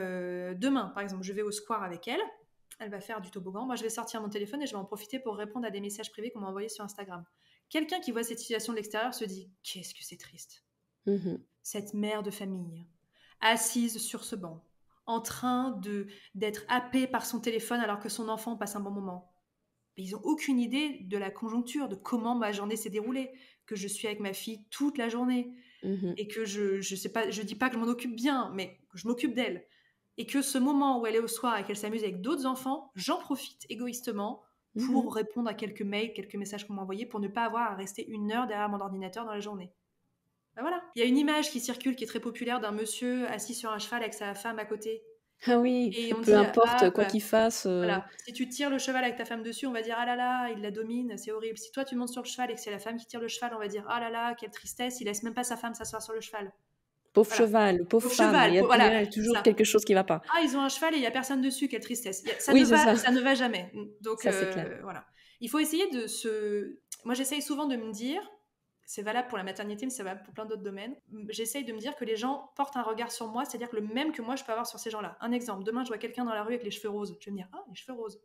Demain, par exemple, je vais au square avec elle. Elle va faire du toboggan. Moi, je vais sortir mon téléphone et je vais en profiter pour répondre à des messages privés qu'on m'a envoyés sur Instagram. Quelqu'un qui voit cette situation de l'extérieur se dit « Qu'est-ce que c'est triste !» mhm, Cette mère de famille, assise sur ce banc, en train d'être happée par son téléphone alors que son enfant passe un bon moment. Mais ils n'ont aucune idée de la conjoncture, de comment ma journée s'est déroulée, que je suis avec ma fille toute la journée mhm, et que je sais pas, je dis pas que je m'en occupe bien, mais que je m'occupe d'elle. Et que ce moment où elle est au soir et qu'elle s'amuse avec d'autres enfants, j'en profite égoïstement mhm. pour répondre à quelques mails, quelques messages qu'on m'a envoyés pour ne pas avoir à rester 1 heure derrière mon ordinateur dans la journée. Ben voilà. Il y a une image qui circule qui est très populaire d'un monsieur assis sur un cheval avec sa femme à côté. Ah oui, Et on peu dit, importe quoi qu'il fasse. voilà, si tu tires le cheval avec ta femme dessus, on va dire, ah là là, il la domine, c'est horrible. Si toi tu montes sur le cheval et que c'est la femme qui tire le cheval, on va dire, ah là là, quelle tristesse, il laisse même pas sa femme s'asseoir sur le cheval. Pauvre Voilà. cheval, pauvre Pauvre femme, cheval, il y voilà, a c'est toujours ça. quelque chose qui va pas. Ah, ils ont un cheval et il y a personne dessus, quelle tristesse. Oui, c'est ça. Ça ne va jamais. Donc Ça, c'est clair. voilà. Il faut essayer de se. Moi, j'essaye souvent de me dire, c'est valable pour la maternité, mais c'est valable pour plein d'autres domaines. J'essaye de me dire que les gens portent un regard sur moi, c'est-à-dire que le même que moi, je peux avoir sur ces gens-là. Un exemple, demain, je vois quelqu'un dans la rue avec les cheveux roses. Je vais me dire, ah, les cheveux roses.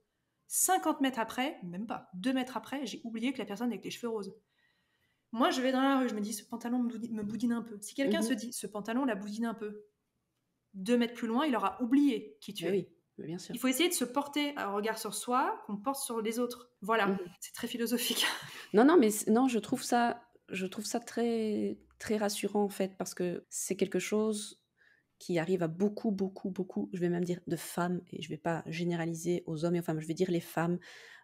50 mètres après, même pas, 2 mètres après, j'ai oublié que la personne avec les cheveux roses. Moi, je vais dans la rue, je me dis, ce pantalon me boudine un peu. Si quelqu'un se Mhm. dit, ce pantalon la boudine un peu, 2 mètres plus loin, il aura oublié qui tu Mais es. oui, mais bien sûr. Il faut essayer de se porter un regard sur soi qu'on porte sur les autres. Voilà, Mhm. c'est très philosophique. Non, non, mais non, je trouve ça très, très rassurant en fait, parce que c'est quelque chose qui arrive à beaucoup, beaucoup, beaucoup, je vais même dire de femmes, et je vais pas généraliser aux hommes et aux femmes, je vais dire les femmes.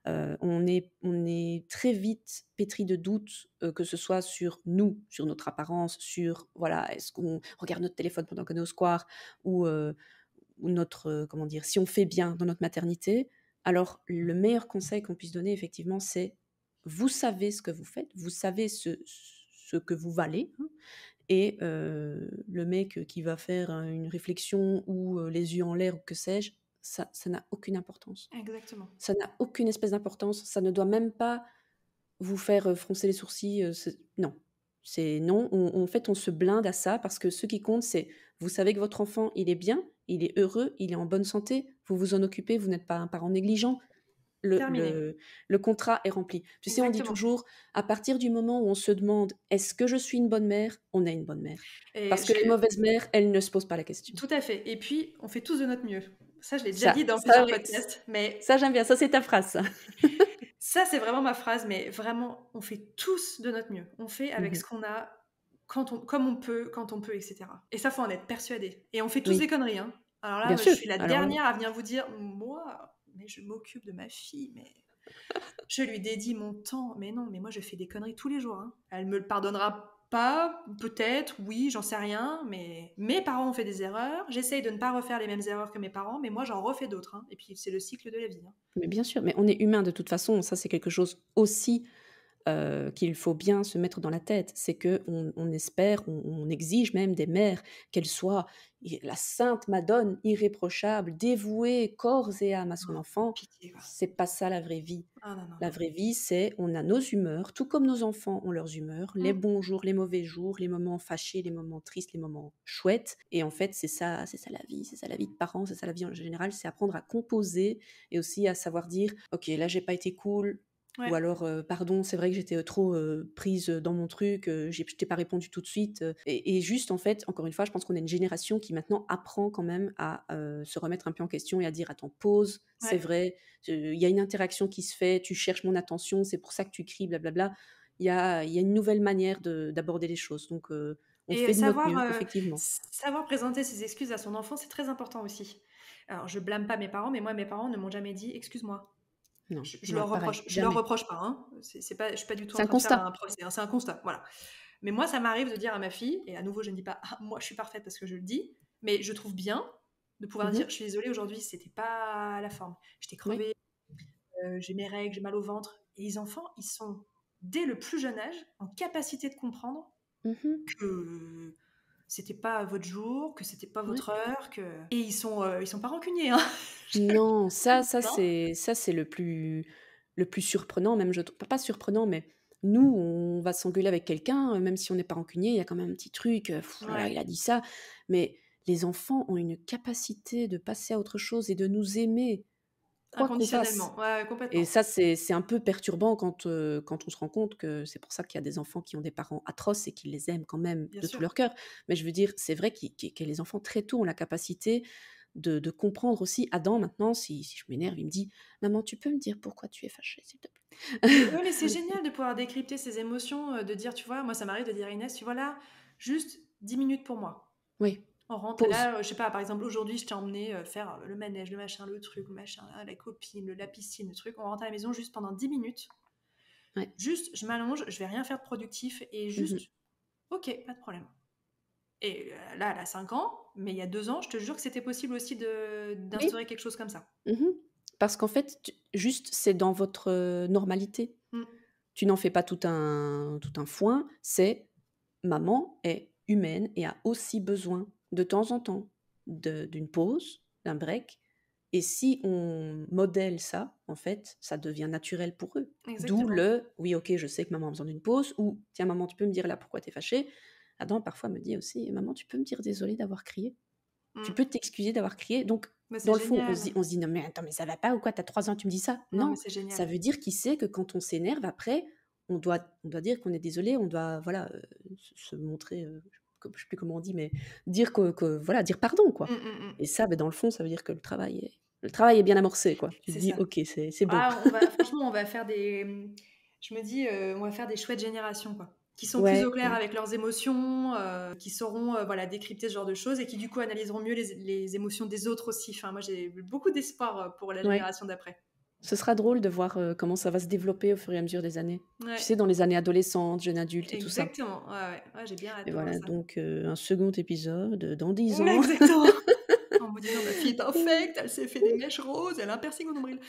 On est très vite pétri de doutes, que ce soit sur nous, sur notre apparence, sur, voilà, est-ce qu'on regarde notre téléphone pendant qu'on est au square, ou notre, comment dire, si on fait bien dans notre maternité. Alors, le meilleur conseil qu'on puisse donner, effectivement, c'est vous savez ce que vous faites, vous savez ce que vous valez, hein, et le mec qui va faire une réflexion ou les yeux en l'air ou que sais-je, ça n'a aucune importance. Exactement. Ça n'a aucune espèce d'importance. Ça ne doit même pas vous faire froncer les sourcils. Non. C'est non. En fait, on se blinde à ça parce que ce qui compte, c'est vous savez que votre enfant, il est bien, il est heureux, il est en bonne santé, vous vous en occupez, vous n'êtes pas un parent négligent. Le, Terminé. le, le contrat est rempli. Tu sais, on dit Exactement. toujours, à partir du moment où on se demande est-ce que je suis une bonne mère, on est une bonne mère. Et Parce que les j'ai mauvaises mères, elles ne se posent pas la question. tout à fait. Et puis, on fait tous de notre mieux. Ça, je l'ai déjà Ça, dit dans ça, plusieurs oui, podcasts, mais ça j'aime bien. Ça, c'est ta phrase, ça. ça, c'est vraiment ma phrase. Mais vraiment, on fait tous de notre mieux. On fait avec Mhm. ce qu'on a, comme on peut, quand on peut, etc. Et ça, faut en être persuadé. Et on fait tous des Oui. conneries, hein. Alors là, Bien moi, je sûr. suis la Alors là, dernière à venir vous dire, moi, mais je m'occupe de ma fille, mais je lui dédie mon temps. Mais non, mais moi, je fais des conneries tous les jours, hein. Elle me le pardonnera pas, peut-être, oui, j'en sais rien, mais mes parents ont fait des erreurs. J'essaye de ne pas refaire les mêmes erreurs que mes parents, mais moi, j'en refais d'autres, hein. Et puis, c'est le cycle de la vie, hein. mais bien sûr, mais on est humain de toute façon, ça c'est quelque chose aussi qu'il faut bien se mettre dans la tête. C'est qu'on espère, on exige même des mères qu'elles soient la sainte Madone, irréprochable, dévouée corps et âme à son Oh, enfant. pitié, quoi. C'est pas ça la vraie vie. Ah non, non, La non. vraie vie, c'est on a nos humeurs, tout comme nos enfants ont leurs humeurs, les Mm. bons jours, les mauvais jours, les moments fâchés, les moments tristes, les moments chouettes. Et en fait, c'est ça la vie, c'est ça la vie de parents, c'est ça la vie en général, c'est apprendre à composer et aussi à savoir dire, ok, là j'ai pas été cool, ou Ouais. alors pardon, c'est vrai que j'étais trop prise dans mon truc, je t'ai pas répondu tout de suite. Et juste en fait, encore une fois, je pense qu'on est une génération qui maintenant apprend quand même à se remettre un peu en question et à dire attends, pause, c'est Ouais. vrai, il y a une interaction qui se fait, tu cherches mon attention, c'est pour ça que tu cries, blablabla. Il y a une nouvelle manière d'aborder les choses. Donc, on Et fait de notre mieux, effectivement. savoir présenter ses excuses à son enfant, c'est très important aussi. Alors, je blâme pas mes parents, mais moi, mes parents ne m'ont jamais dit excuse-moi. Non, Je moi, leur pareil, reproche, je leur jamais. reproche pas, hein. C'est pas, je suis pas du tout C'est en un train de faire constat. un procès, hein, c'est un constat, voilà. Mais moi, ça m'arrive de dire à ma fille, et à nouveau, je ne dis pas ah, moi, je suis parfaite parce que je le dis, mais je trouve bien de pouvoir dire Mhm. je suis désolée aujourd'hui, c'était pas la forme. J'étais Oui. crevée, j'ai mes règles, j'ai mal au ventre. Et les enfants, ils sont dès le plus jeune âge en capacité de comprendre Mhm. que c'était pas votre jour, que c'était pas Ouais. votre heure, que et ils sont pas rancuniers, hein. Non, Non. ça c'est le plus surprenant, même je trouve, pas surprenant, mais nous, on va s'engueuler avec quelqu'un, même si on n'est pas rancunier, il y a quand même un petit truc, voilà, Ouais, il a dit ça, mais les enfants ont une capacité de passer à autre chose et de nous aimer, quoi qu'on fasse. inconditionnellement. Ouais, Et complètement. ça, c'est un peu perturbant quand on se rend compte que c'est pour ça qu'il y a des enfants qui ont des parents atroces et qui les aiment quand même Bien de tout sûr. leur cœur. Mais je veux dire, c'est vrai que les enfants très tôt ont la capacité de comprendre aussi. Adam, maintenant, si je m'énerve, il me dit: «Maman, tu peux me dire pourquoi tu es fâchée, s'il te Mais plaît?» ouais, mais c'est génial de pouvoir décrypter ses émotions, de dire, tu vois, moi ça m'arrive de dire à Inès, tu vois là, juste 10 minutes pour moi. Oui, On rentre et pause. là, je sais pas, par exemple, aujourd'hui, je t'ai emmené faire le manège, le machin, le truc, le machin, la copine, la piscine, le truc. On rentre à la maison juste pendant 10 minutes. Ouais. Juste, je m'allonge, je vais rien faire de productif et Mmh. juste, ok, pas de problème. Et là, elle a 5 ans, mais il y a 2 ans, je te jure que c'était possible aussi Oui. d'instaurer quelque chose comme ça. Mmh. Parce qu'en fait, juste, c'est dans votre, normalité. Mm. Tu n'en fais pas tout un foin, c'est maman est humaine et a aussi besoin de temps en temps d'une pause, d'un break. Et si on modèle ça, en fait, ça devient naturel pour eux. D'où Exactement. le oui, ok, je sais que maman a besoin d'une pause, ou tiens, maman, tu peux me dire là pourquoi t'es fâchée. Adam parfois me dit aussi, maman, tu peux me dire désolé d'avoir crié. Tu Mm. peux t'excuser d'avoir crié. Donc, Mais dans c'est le fond, génial. on se dit non, mais attends, mais ça va pas ou quoi? T'as 3 ans, tu me dis ça? Non, mais Non, c'est ça génial. veut dire qu'il sait que quand on s'énerve, après, on doit dire qu'on est désolé, on doit, voilà, se montrer, je sais plus comment on dit, mais dire voilà, dire pardon, quoi. Mm, mm, mm. Et ça, ben, dans le fond, ça veut dire que le travail est bien amorcé, quoi. Tu te C'est dis, ça. ok, c'est bon. Ah, franchement, on va faire des. Je me dis, on va faire des chouettes générations, quoi. Qui sont plus au Ouais, clair ouais. avec leurs émotions, qui sauront voilà, décrypter ce genre de choses et qui, du coup, analyseront mieux les émotions des autres aussi. Enfin, moi, j'ai beaucoup d'espoir pour la Ouais. génération d'après. Ce sera drôle de voir comment ça va se développer au fur et à mesure des années. Tu Ouais, sais, dans les années adolescentes, jeunes adultes et tout ça. exactement. Ouais, ouais. Ouais, j'ai bien hâte Et de voir voilà, ça. donc un second épisode dans 10 Ouais, ans. exactement. En me disant, ma fille est infecte, elle s'est fait des mèches roses, elle a un piercing au nombril.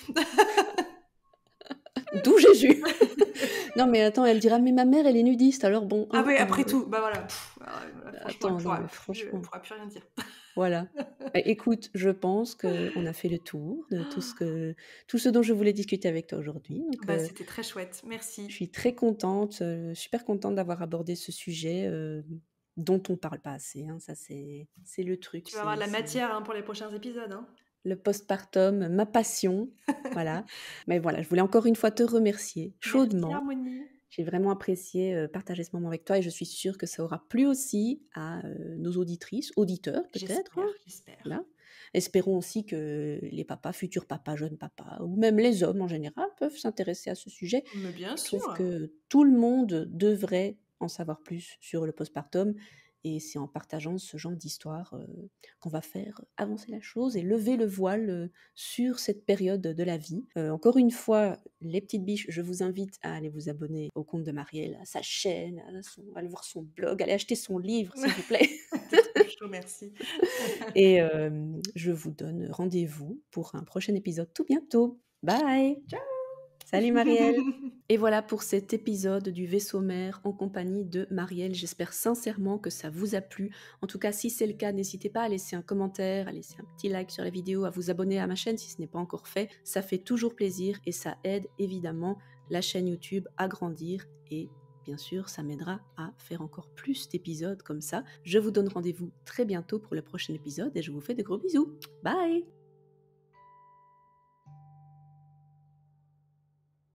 D'où Jésus. Non, mais attends, elle dira: «Mais ma mère, elle est nudiste», alors bon, Ah hein, ouais, après tout, bah voilà. Franchement, attends, non, mais franchement, elle pourra plus rien dire. voilà. Bah, écoute, je pense qu'on a fait le tour de tout ce dont je voulais discuter avec toi aujourd'hui, donc Bah, c'était très chouette. je Merci. suis très contente, super contente d'avoir abordé ce sujet, dont on parle pas assez, hein. Ça, c'est le truc, Tu vas avoir de la matière hein, pour les prochains épisodes. Hein. le postpartum, ma passion, voilà. Mais voilà, je voulais encore une fois te remercier Merci, chaudement. Harmonie. J'ai vraiment apprécié, partager ce moment avec toi et je suis sûre que ça aura plu aussi à, nos auditrices, auditeurs peut-être, hein, J'espère, j'espère. voilà. Espérons aussi que les papas, futurs papas, jeunes papas ou même les hommes en général peuvent s'intéresser à ce sujet. Mais bien Je trouve sûr. que tout le monde devrait en savoir plus sur le postpartum Et c'est en partageant ce genre d'histoire qu'on va faire avancer la chose et lever le voile sur cette période de la vie. Encore une fois, les petites biches, je vous invite à aller vous abonner au compte de Marielle, à sa chaîne, à aller voir son blog, aller acheter son livre, s'il vous plaît. C'est trop chaud, merci. Et je vous donne rendez-vous pour un prochain épisode tout bientôt. Bye! Ciao! Salut Marielle! Et voilà pour cet épisode du Vaisseau Mère en compagnie de Marielle. J'espère sincèrement que ça vous a plu. En tout cas, si c'est le cas, n'hésitez pas à laisser un commentaire, à laisser un petit like sur la vidéo, à vous abonner à ma chaîne si ce n'est pas encore fait. Ça fait toujours plaisir et ça aide évidemment la chaîne YouTube à grandir et bien sûr, ça m'aidera à faire encore plus d'épisodes comme ça. Je vous donne rendez-vous très bientôt pour le prochain épisode et je vous fais de gros bisous. Bye!